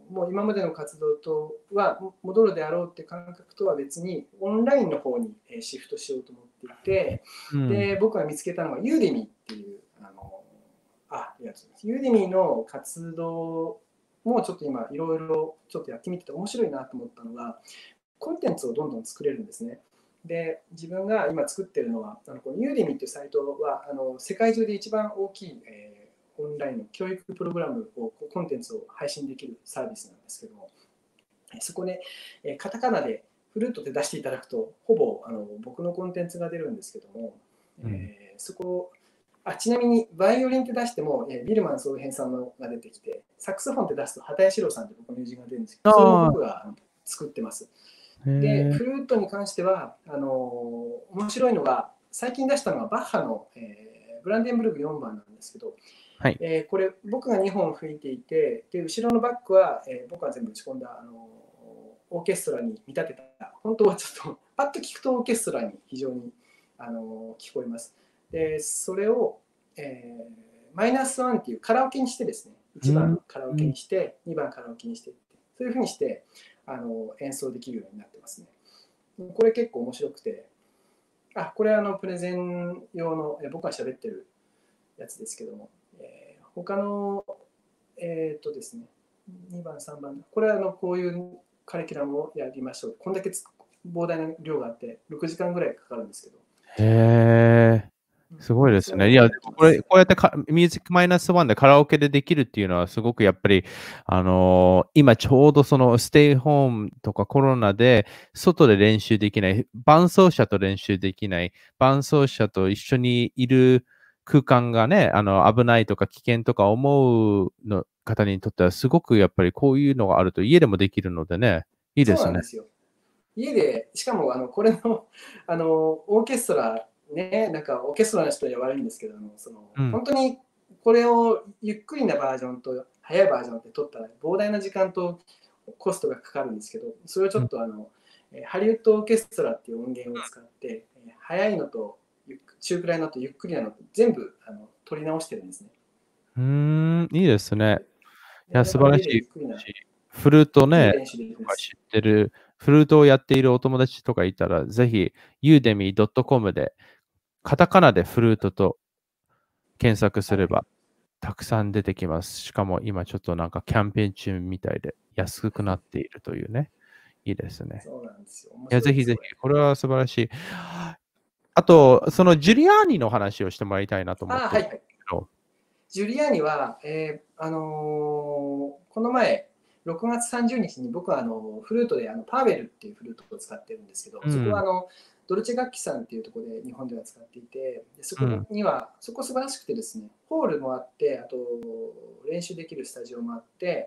もう今までの活動とは戻るであろうって感覚とは別にオンラインの方にシフトしようと思っていて、で僕が見つけたのはユーデミっていうやつです。ユーデミの活動もちょっと今いろいろちょっとやってみてて面白いなと思ったのが、コンテンツをどんどん作れるんですね。で、自分が今作ってるのはこのユーデミっていうサイトは世界中で一番大きい、オンラインの教育プログラムをコンテンツを配信できるサービスなんですけども、そこでカタカナでフルートで出していただくとほぼ僕のコンテンツが出るんですけども、そこちなみにバイオリンって出してもビルマン総編さんのが出てきて、サクソフォンって出すと畑谷史郎さんって僕の友人が出るんですけど、それも僕が作ってます。でフルートに関しては面白いのが、最近出したのはバッハの、ブランデンブルク4番なんですけど、 はい、 これ僕が2本吹いていて、で後ろのバックは、僕が全部打ち込んだオーケストラに見立てた、本当はちょっとパッと聞くとオーケストラに非常に聞こえます。でそれを、マイナスワンっていうカラオケにしてですね、1番カラオケにして、2番カラオケにして、そういうふうにして演奏できるようになってますね。これ結構面白くて、これはプレゼン用の僕が喋ってるやつですけども、他のですね、2番、3番、これはこういうカリキュラムをやりましょう。こんだけ膨大な量があって、6時間ぐらいかかるんですけど。 へー。すごいですね。いや、こうやってミュージックマイナスワンでカラオケでできるっていうのはすごくやっぱり、今ちょうどそのステイホームとかコロナで外で練習できない、伴奏者と練習できない、伴奏者と一緒にいる空間がね、危ないとか危険とか思うの方にとってはすごくやっぱりこういうのがあると家でもできるのでね、いいですね。 そうなんですよ。家で、しかもこれのオーケストラ、ね、なんかオーケストラの人には悪いんですけど本当にこれをゆっくりなバージョンと速いバージョンって取ったら膨大な時間とコストがかかるんですけど、それをちょっとハリウッドオーケストラっていう音源を使って、速いのと中くらいのとゆっくりなのと全部取り直してるんですね。 いいですね。いや、素晴らしい。フルートね、知ってる、フルートをやっているお友達とかいたら、ぜひ、udemy.com で、カタカナでフルートと検索すれば、たくさん出てきます。しかも今ちょっとなんかキャンペーン中みたいで安くなっているというね。いいですね。 そうなんですよ。 いや、ぜひぜひ、これは素晴らしい。あと、そのジュリアーニの話をしてもらいたいなと思ってるんですけど。 ジュリアーニは、この前、6月30日に僕はフルートでパーベルっていうフルートを使ってるんですけど、そこはドルチェ楽器さんっていうところで日本では使っていて、でそこには、そこ素晴らしくてですね、ホールもあって、あと練習できるスタジオもあって、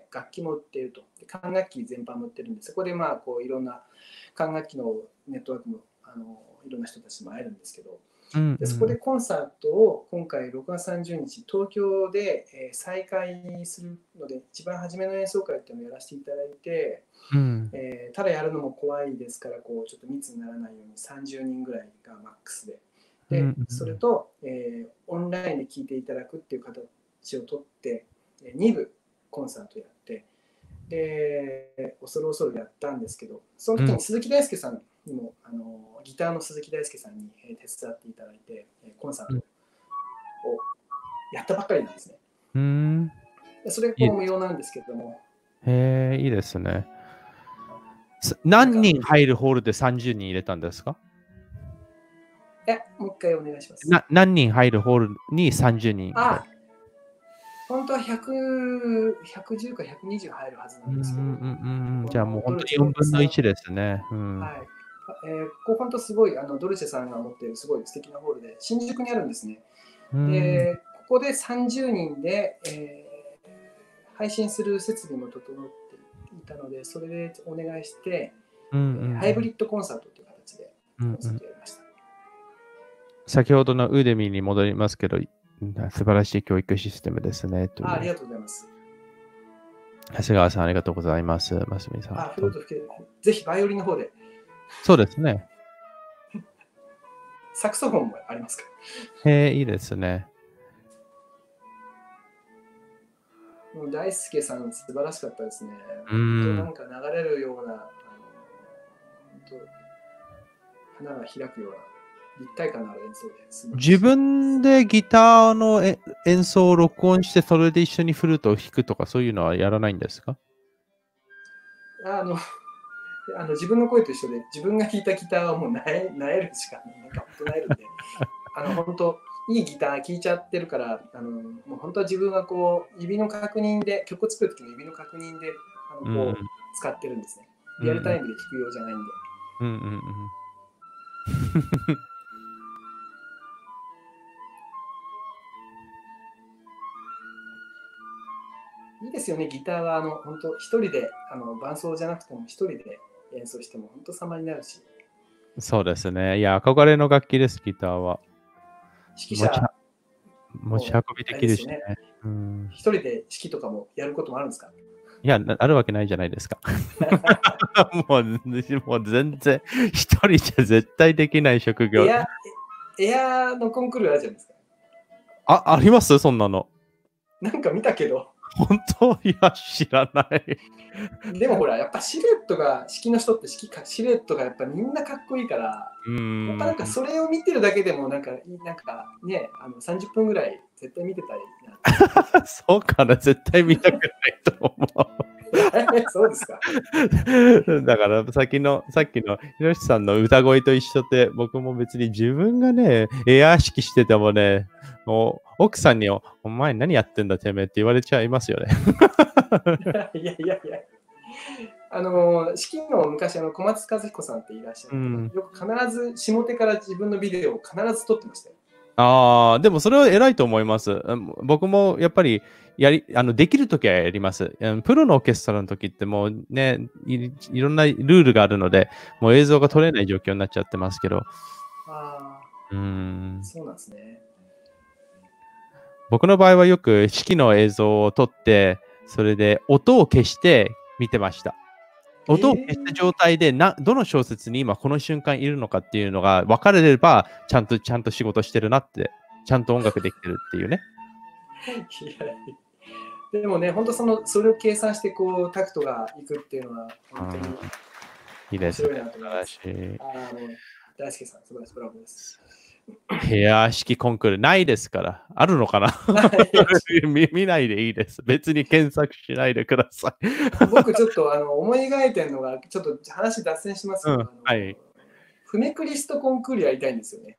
楽器も売っていると。で管楽器全般も売ってるんで、そこでこういろんな管楽器のネットワークもいろんな人たちも会えるんですけど、でそこでコンサートを今回6月30日東京で再開するので、一番初めの演奏会っていうのをやらせていただいて、ただやるのも怖いですから、こうちょっと密にならないように30人ぐらいがマックスで、それと、オンラインで聴いていただくっていう形をとって2部コンサートやって、で恐る恐るやったんですけど、その時に鈴木大輔さんにもギターの鈴木大輔さんに手伝っていただいてコンサートをやったばっかりなんですね。それが無用なんですけれども。 へえ、いいですね。何人入るホールで30人入れたんですか？ もう一回お願いします。 何人入るホールに30人？ 本当は110か120入るはずなんですけど。 じゃあもう本当に4分の1ですね。 はい。ここ本当すごいドルチェさんが持っているすごい素敵なホールで新宿にあるんですね。でここで30人で、配信する設備も整っていたので、それでお願いして、ハイブリッドコンサートという形でコンサートやりました。 先ほどのウーデミーに戻りますけど、素晴らしい教育システムですね。 ありがとうございます。 長谷川さん、ありがとうございます。ますみさん。 フルート吹け、ぜひバイオリンの方で。 そうですね。 サクソフォンもありますか？ いいですね。 もう大輔さん素晴らしかったですね。 う本当ん。 なんか流れるような、本当花が開くような立体感のある演奏で素晴らし自い。 分でギターの演奏を録音して、それで一緒にフルートを弾くとか、そういうのはやらないんですか？ あの、自分の声と一緒で、自分が弾いたギターはもうなえるしかない。なんか本当なえるんで、本当、いいギター聴いちゃってるから、もう本当は自分はこう、指の確認で、曲を作るときの指の確認で、 うん。 こう、使ってるんですね。 うん。 リアルタイムで聴くようじゃないんで。 うんうんうん。 いいですよね、ギターは、本当、一人で、伴奏じゃなくても、一人で演奏しても、本当様になるし、 そうですね。いや、憧れの楽器です、ギターは。持ち指揮者持ち運も、 びであれきるしね。 ですよね、 うん。 一人で指揮とかもやることもあるんですか？ いや、あるわけないじゃないですか。もう全然、一人じゃ絶対できない職業。 エア、エアのコンクールあるじゃないですか。 ありますそんなの。 なんか見たけど、 本当いや、知らない。 でもほら、やっぱシルエットが、指揮の人ってシルエットがやっぱみんなかっこいいから、 うやっぱん。 なんかそれを見てるだけでも、なんかね、30分ぐらい絶対見てたいな。 そうかな、絶対見たくないと思う。 そうですか。 だからさっきのひろしさんの歌声と一緒で、僕も別に自分がね、エアー式しててもね、もう奥さんにお前何やってんだてめえって言われちゃいますよね。 いやいやいや。式の昔小松和彦さんっていらっしゃって、 うん。 よく必ず下手から自分のビデオを必ず撮ってましたよ。 ああ、でもそれは偉いと思います。僕もやっぱりできるときはやります。プロのオーケストラの時ってもうね、いろんなルールがあるので、もう映像が撮れない状況になっちゃってますけど。 ああ、 うん。 そうなんですね。 僕の場合はよく式の映像を撮って、それで音を消して見てました。音を消した状態でどの小説に今この瞬間いるのかっていうのが分かれれば、ちゃんと仕事してるなって、ちゃんと音楽できてるっていうね。 いやでもね、本当それを計算してこうタクトがいくっていうのは本当にいいですね。 面白いなと素思います。 晴らしい。 大輔さん、素晴らしい、ブラボーです。 ヘア式コンクールないですから。あるのかな？見ないでいいです。別に検索しないでください。 僕ちょっと思い描いてるのが、ちょっと話脱線しますけど、 うん、はい。 フメクリストコンクールやりたいんですよね。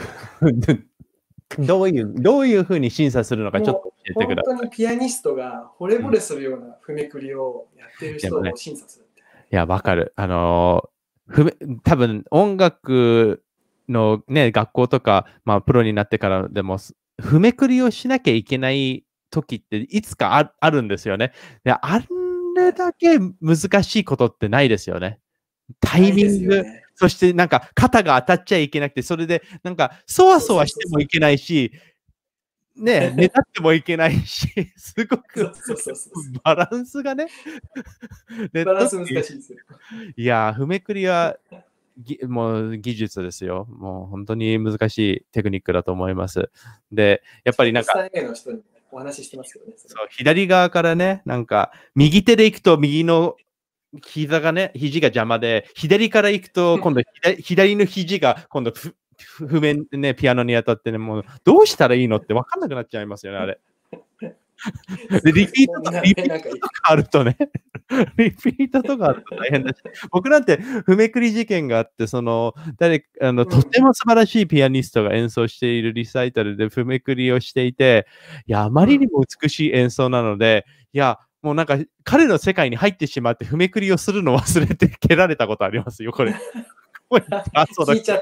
どういうふうに審査するのかちょっともう教えてく本ださい。 当にピアニストが惚れ惚れするようなフメクリをやってるでもね、 人を審査するって。 いや、わかる。多分音楽のね、学校とか、まあ、プロになってからでも、譜めくりをしなきゃいけない時っていつかあるんですよね。で、あれだけ難しいことってないですよね。タイないでミング、 すよね。 そしてなんか肩が当たっちゃいけなくて、それでなんかそわそうそわそうそうそう。 してもいけないし、ね、目立ってもいけないし、すごくそうそうそうそう。 バランスがね、で、 バランス難しいですよ。 いや、譜めくりはもう技術ですよ。もう本当に難しいテクニックだと思います。で、やっぱりなんか、 スタイルの人にお話ししてますけどね。 そう左側からね、なんか、右手で行くと右の膝がね、肘が邪魔で、左から行くと今度左の肘が今度譜面ね、ピアノに当たってね、もうどうしたらいいのって分かんなくなっちゃいますよね、あれ。で、リピートとかあるとね、リピートとかあると大変だし、僕なんて、譜めくり事件があって、とても素晴らしいピアニストが演奏しているリサイタルで譜めくりをしていて、いや、あまりにも美しい演奏なので、いや、もうなんか彼の世界に入ってしまって譜めくりをするのを忘れて蹴られたことありますよ、これ。 聞いちゃって。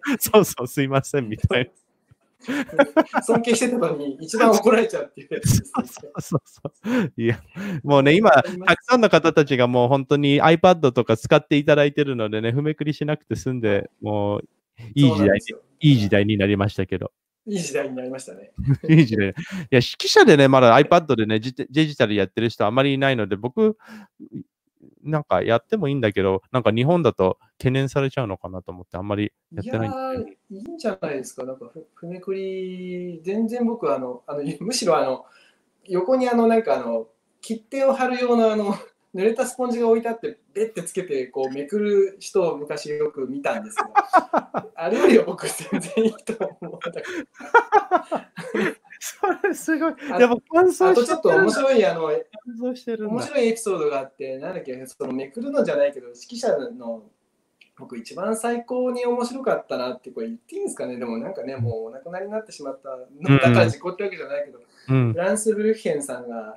そうそう、すいません、みたいな。 尊敬してたのに一番怒られちゃうっていうやつですね。 そう。いや、もうね、今、たくさんの方たちがもう本当に iPad とか使っていただいてるのでね、譜めくりしなくて済んで、もういい時代に、いい時代になりましたけど。 いい時代になりましたね。 いい時代。いや、指揮者でね、まだ iPad でね、デジタルやってる人あまりいないので、僕、なんかやってもいいんだけど、なんか日本だと懸念されちゃうのかなと思って、あんまりやってないんですよね。 いいんじゃないですか。なんかふめくり、全然僕むしろ横になんか切手を貼る用の濡れたスポンジが置いてあって、ベッてつけてこうめくる人を昔よく見たんですけど、あれよりは僕全然いいと思うんだけど。 それすごい。 あでも乾燥してるんだ。 あとちょっと面白い乾燥してるんだ。 面白いエピソードがあって、なんだっけ、そのめくるのじゃないけど、指揮者の僕一番最高に面白かったなってこれ言っていいんですかね。でもなんかね、もうお亡くなりになってしまったのだから事故ってわけじゃないけど、フランス・ブルッヘンさんが、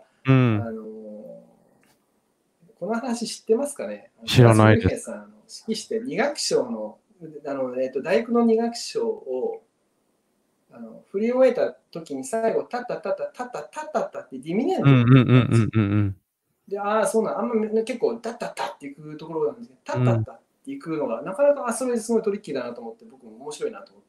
この話知ってますかね。 知らないです。 フランス・ブルッヘンさん指揮して2楽章の大工の2楽章を振り終えた時に最後タッタッタッタッタッタッタッタッタってディミネントなんですよ。で、そうなん、あんま結構タッタッタっていくところなんですけど、タッタッタっていくのがなかなかそれすごいトリッキーだなと思って、僕も面白いなと思って、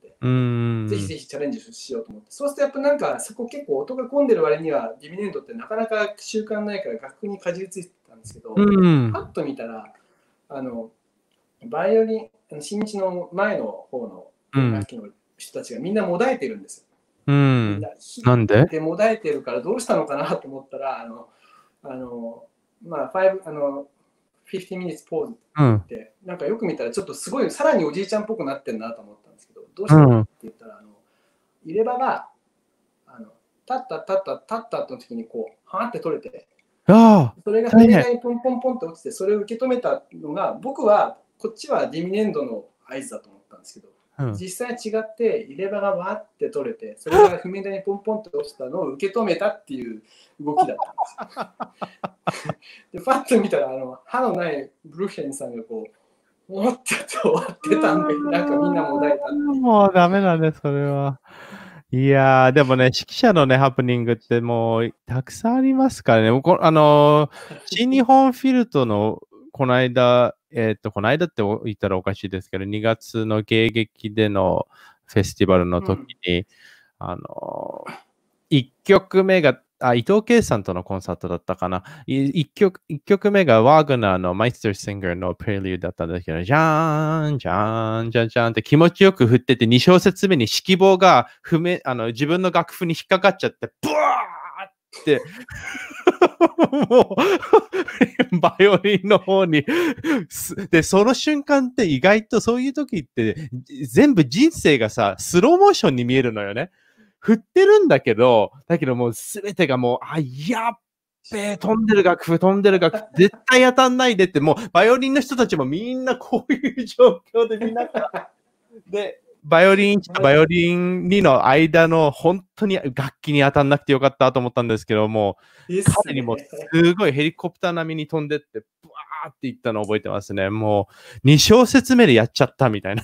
ぜひぜひチャレンジしようと思って、そうするとやっぱなんかそこ結構音が混んでる割にはディミネントってなかなか習慣ないから楽譜にかじりついてたんですけど、パッと見たらバイオリン新日の前の方の楽器の人たちがみんなもだえてるんですよ。 なんで？ でもだえてるからどうしたのかなと思ったらまあ50 minutes pause って言って、なんかよく見たらちょっとすごいさらにおじいちゃんっぽくなってるなと思ったんですけど、どうしたのって言ったら入れ歯がタッタッタッタッタッタッの時にこうはーって取れて、それが踏み台にポンポンポンって落ちて、それを受け止めたのが僕はこっちはディミネンドの合図だと思ったんですけど、実際違って入れ歯がわーって取れて、それが踏み台にポンポンって落ちたのを受け止めたっていう動きだったんですよ。でパッと見たら歯のないブルッヘンさんがこう思って終わってたんで、なんかみんなもだえた。 もうダメだね、それは。いやー、でもね、指揮者のね、ハプニングってもうたくさんありますからね。新日本フィルトのこの間、この間って言ったらおかしいですけど、2月の芸劇でのフェスティバルの時に、1曲目が、伊藤圭さんとのコンサートだったかな。1曲目がワーグナーのマイスター・シンガーのプレリューだったんですけど、じゃーん、じゃーん、じゃんじゃんって気持ちよく振ってて、2小節目に指揮棒が自分の楽譜に引っかかっちゃって、ブワーってもう、バイオリンの方にで、その瞬間って意外とそういう時って全部人生がさ、スローモーションに見えるのよね。振ってるんだけどもうすべてがもう、やっべえ、飛んでる楽譜、絶対当たんないでって、もうバイオリンの人たちもみんなこういう状況で見ながら、で、バイオリン1とバイオリン2の間の本当に楽器に当たんなくてよかったと思ったんですけども、彼にもすごいヘリコプター並みに飛んでって、ブワーっていったのを覚えてますね。もう2小節目でやっちゃったみたいな。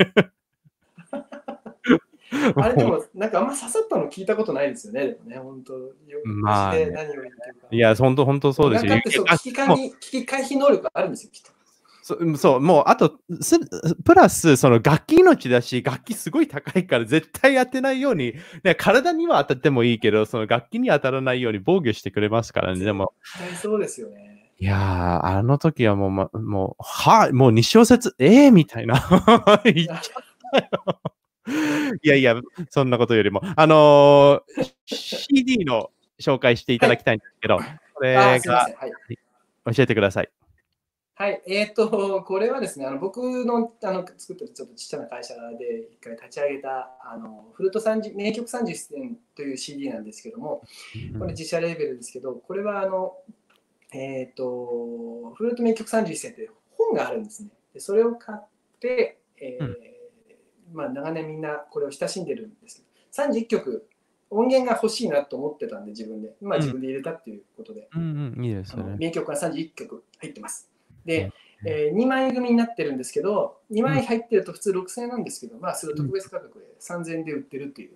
あれでも、なんかあんま刺さったの聞いたことないですよね、でもね、本当。 まあ、ね、 何を言ってるか。 いや、本当そうですよ。 聞き回避能力あるんですよ、きっと。 そう、もう、あと、プラス、その楽器命だし、楽器すごい高いから絶対当てないように、ね、体には当たってもいいけど、その楽器に当たらないように防御してくれますからね、でも。 絶対そうですよね。 いやー、あの時はもう、もう2小節、みたいな。言っちゃったよ。いやいや、そんなことよりも、CD の紹介していただきたいんですけど、これが、教えてください。 はい、これはですね、僕の作ってるちょっとちっちゃな会社で一回立ち上げた、フルート名曲30出演という CD なんですけども、これ自社レーベルですけど、これはフルート名曲31選という本があるんですね。でそれを買って、長年みんなこれを親しんでるんですけど、31曲音源が欲しいなと思ってたんで自分で入れたっていうことで、 いいですね。 名曲が31曲入ってます。で、2枚組になってるんですけど、2枚入ってると普通6000円なんですけど、それ特別価格で3000円で売ってるっていう、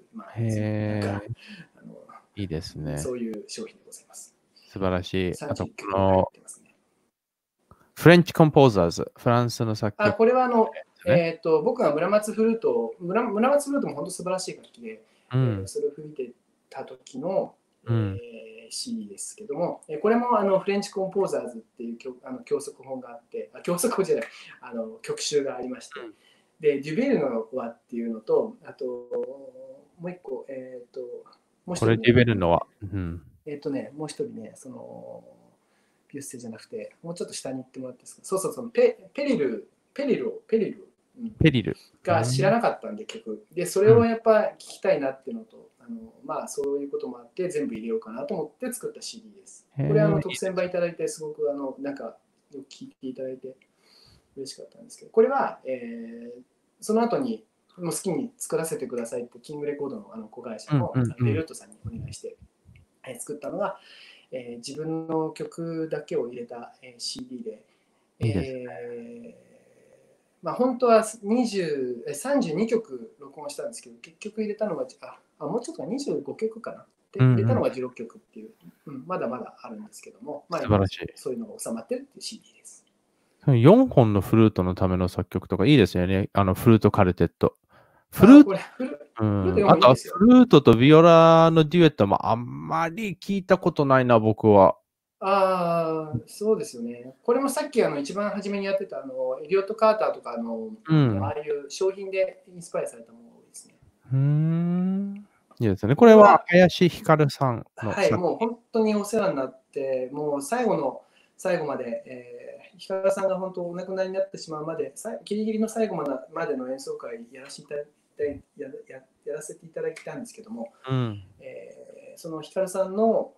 いいですね。 そういう商品でございます。 素晴らしい。あと、 フレンチコンポーザーズ、フランスの作曲。 これは僕が村松フルートも本当素晴らしい楽器で、それを吹いてた時の、CD ですけども、これもフレンチコンポーザーズっていう教則本があって、教則本じゃない、曲集がありまして、で、デュベルの輪っていうのと、あと、もう一個、 これデュベルの輪。 もう一人ね、ビュッセじゃなくて、もうちょっと下に行ってもらっていいですか。そうそうそう、ペリルペリル。 が知らなかったんで、曲。で、それをやっぱ聞きたいなっていうのと、まあ、そういうこともあって、全部入れようかなと思って作った CD です。これ、特選版いただいて、すごく、なんか、よく聞いていただいて、嬉しかったんですけど、これは、その後に、もう好きに作らせてくださいって、キングレコードの子会社のデルートさんにお願いして、作ったのが、自分の曲だけを入れた CD で、まあ、本当は32曲録音したんですけど、結局入れたのが、もうちょっと25曲かな。で入れたのが16曲っていう、まだまだあるんですけども、まあ、 素晴らしい。 そういうのが収まってるっていう CD です。 4本のフルートのための作曲とかいいですよね。フルートカルテット。 フルートあと、フルートとビオラのデュエットもあんまり聞いたことないな、僕は。 そうですよね。これもさっき一番初めにやってたエリオット・カーターとかああいう商品でインスパイアされたものですね。 いいですね。これは林ひかるさんの。 はい、もう本当にお世話になって、もう最後の最後まで、ひかるさんが本当お亡くなりになってしまうまで、ギリギリの最後までの演奏会やらせていただきたんですけども、そのひかるさんの、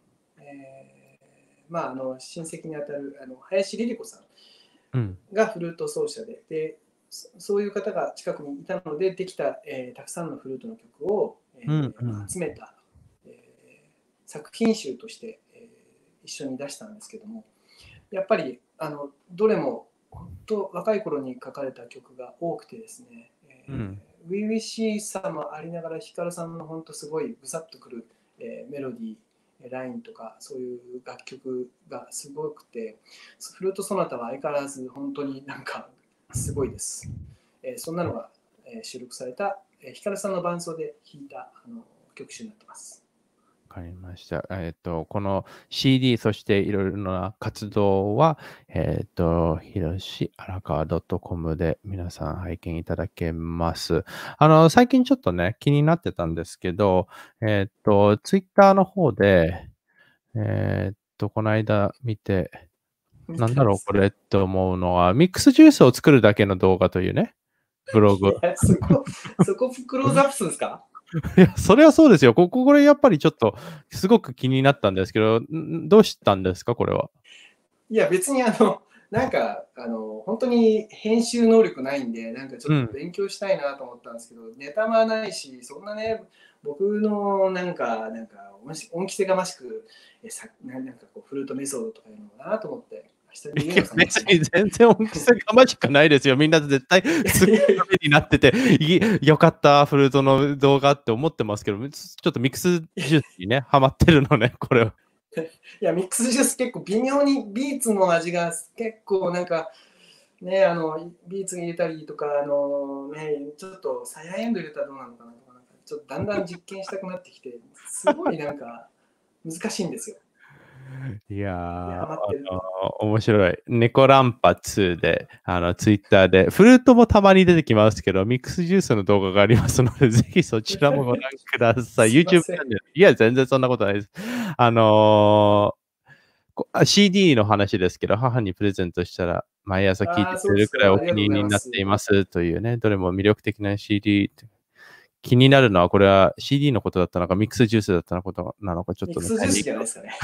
まあ、親戚にあたる林リリ子さんがフルート奏者で、そういう方が近くにいたのでできた、たくさんのフルートの曲を、集めた、作品集として、一緒に出したんですけども、やっぱりどれも本当若い頃に書かれた曲が多くてですね、初々しさもありながらひかるさんの本当すごいぐさっとくる、メロディーラインとかそういう楽曲がすごくて、フルートソナタは相変わらず本当になんかすごいです。そんなのが収録されたひかるさんの伴奏で弾いた曲集になってます。 わかりました。この CD、そしていろいろな活動は、ひろし荒川 .com で皆さん拝見いただけます。最近ちょっとね、気になってたんですけど、ツイッターの方で、この間見て、なんだろう、これって思うのは、ミックスジュースを作るだけの動画というね、ブログ。 そこクローズアップするんですか？ いや、それはそうですよ。これやっぱりちょっと、すごく気になったんですけど、どうしたんですか、これは。 いや、別になんか、本当に編集能力ないんで、なんかちょっと勉強したいなと思ったんですけど、ネタもないし、そんなね、僕のなんか恩着せがましく、なんかこう、フルートメソッドとかいうのかなと思って、 別に全然恩着せがましくないですよ。みんな絶対すごいためになってて、よかった、フルートの動画って思ってますけど、ちょっとミックスジュースにね、ハマってるのね、これは。 いや、ミックスジュース結構微妙にビーツの味が結構なんか、ね、ビーツ入れたりとか、ちょっとサヤエンド入れたらどうなのかなとか、ちょっとだんだん実験したくなってきて、すごいなんか難しいんですよ。 いやー、面白い。猫ランパ2で、ツイッターで、フルートもたまに出てきますけど、ミックスジュースの動画がありますので、ぜひそちらもご覧ください。YouTube チャンネル。いや、全然そんなことないです。CD の話ですけど、母にプレゼントしたら、毎朝聴いてくれるくらいお気に入りになっていますというね、どれも魅力的な CD。気になるのは、これは CD のことだったのか、ミックスジュースだったのことなのか、ちょっとね。 ミックスジュースじゃないですかね。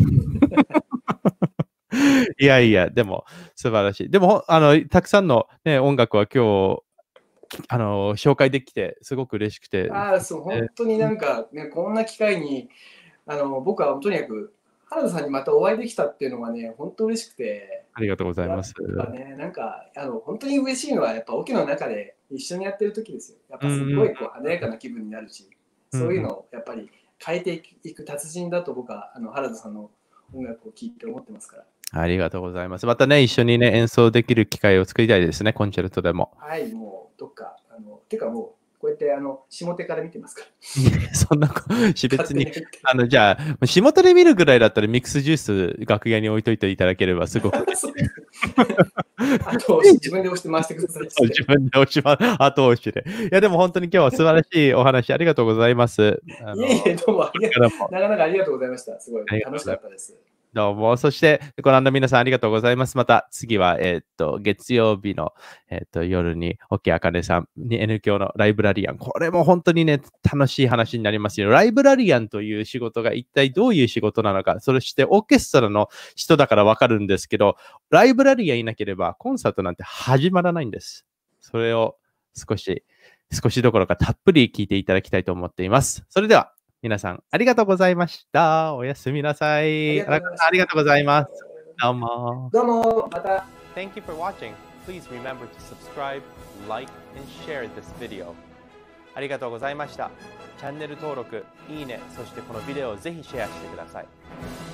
いやいや、でも素晴らしい。でも、たくさんの、ね、音楽は今日、紹介できて、すごく嬉しくて。 そう、本当になんか、ね、こんな機会に、僕はとにかく、原田さんにまたお会いできたっていうのがね、本当嬉しくて。 ありがとうございます。 ね、なんか、本当に嬉しいのは、やっぱ、オケの中で一緒にやってる時ですよ。やっぱ、すごいこう華やかな気分になるし、そういうのをやっぱり変えていく達人だと僕は、原田さんの音楽を聴いて思ってますから。 ありがとうございます。またね、一緒にね、演奏できる機会を作りたいですね、コンチェルトでも。 はい、もう、どっか、てかもう、ここうやって下手から見てますから。 そんな別に、じゃあ、下手で見るぐらいだったらミックスジュース楽屋に置いといていただければすごく。 あと自分で押して回してください。 自分で押します。後押しで。いや、でも本当に今日は素晴らしいお話ありがとうございます。 いえいえ、どうもなかなかありがとうございました。すごい楽しかったです。 どうも。そして、ご覧の皆さんありがとうございます。また次は、月曜日の、夜に、沖あかねさんに N 教のライブラリアン。これも本当にね、楽しい話になりますよ。ライブラリアンという仕事が一体どういう仕事なのか、そしてオーケストラの人だからわかるんですけど、ライブラリアンいなければコンサートなんて始まらないんです。それを少しどころかたっぷり聞いていただきたいと思っています。それでは、皆さん、ありがとうございました。おやすみなさい。ありがとうございます。どうも。 どうも、また。 Thank you for watching. Please remember to subscribe, like, and share this video. ありがとうございました。チャンネル登録、いいね、そしてこのビデオをぜひシェアしてください。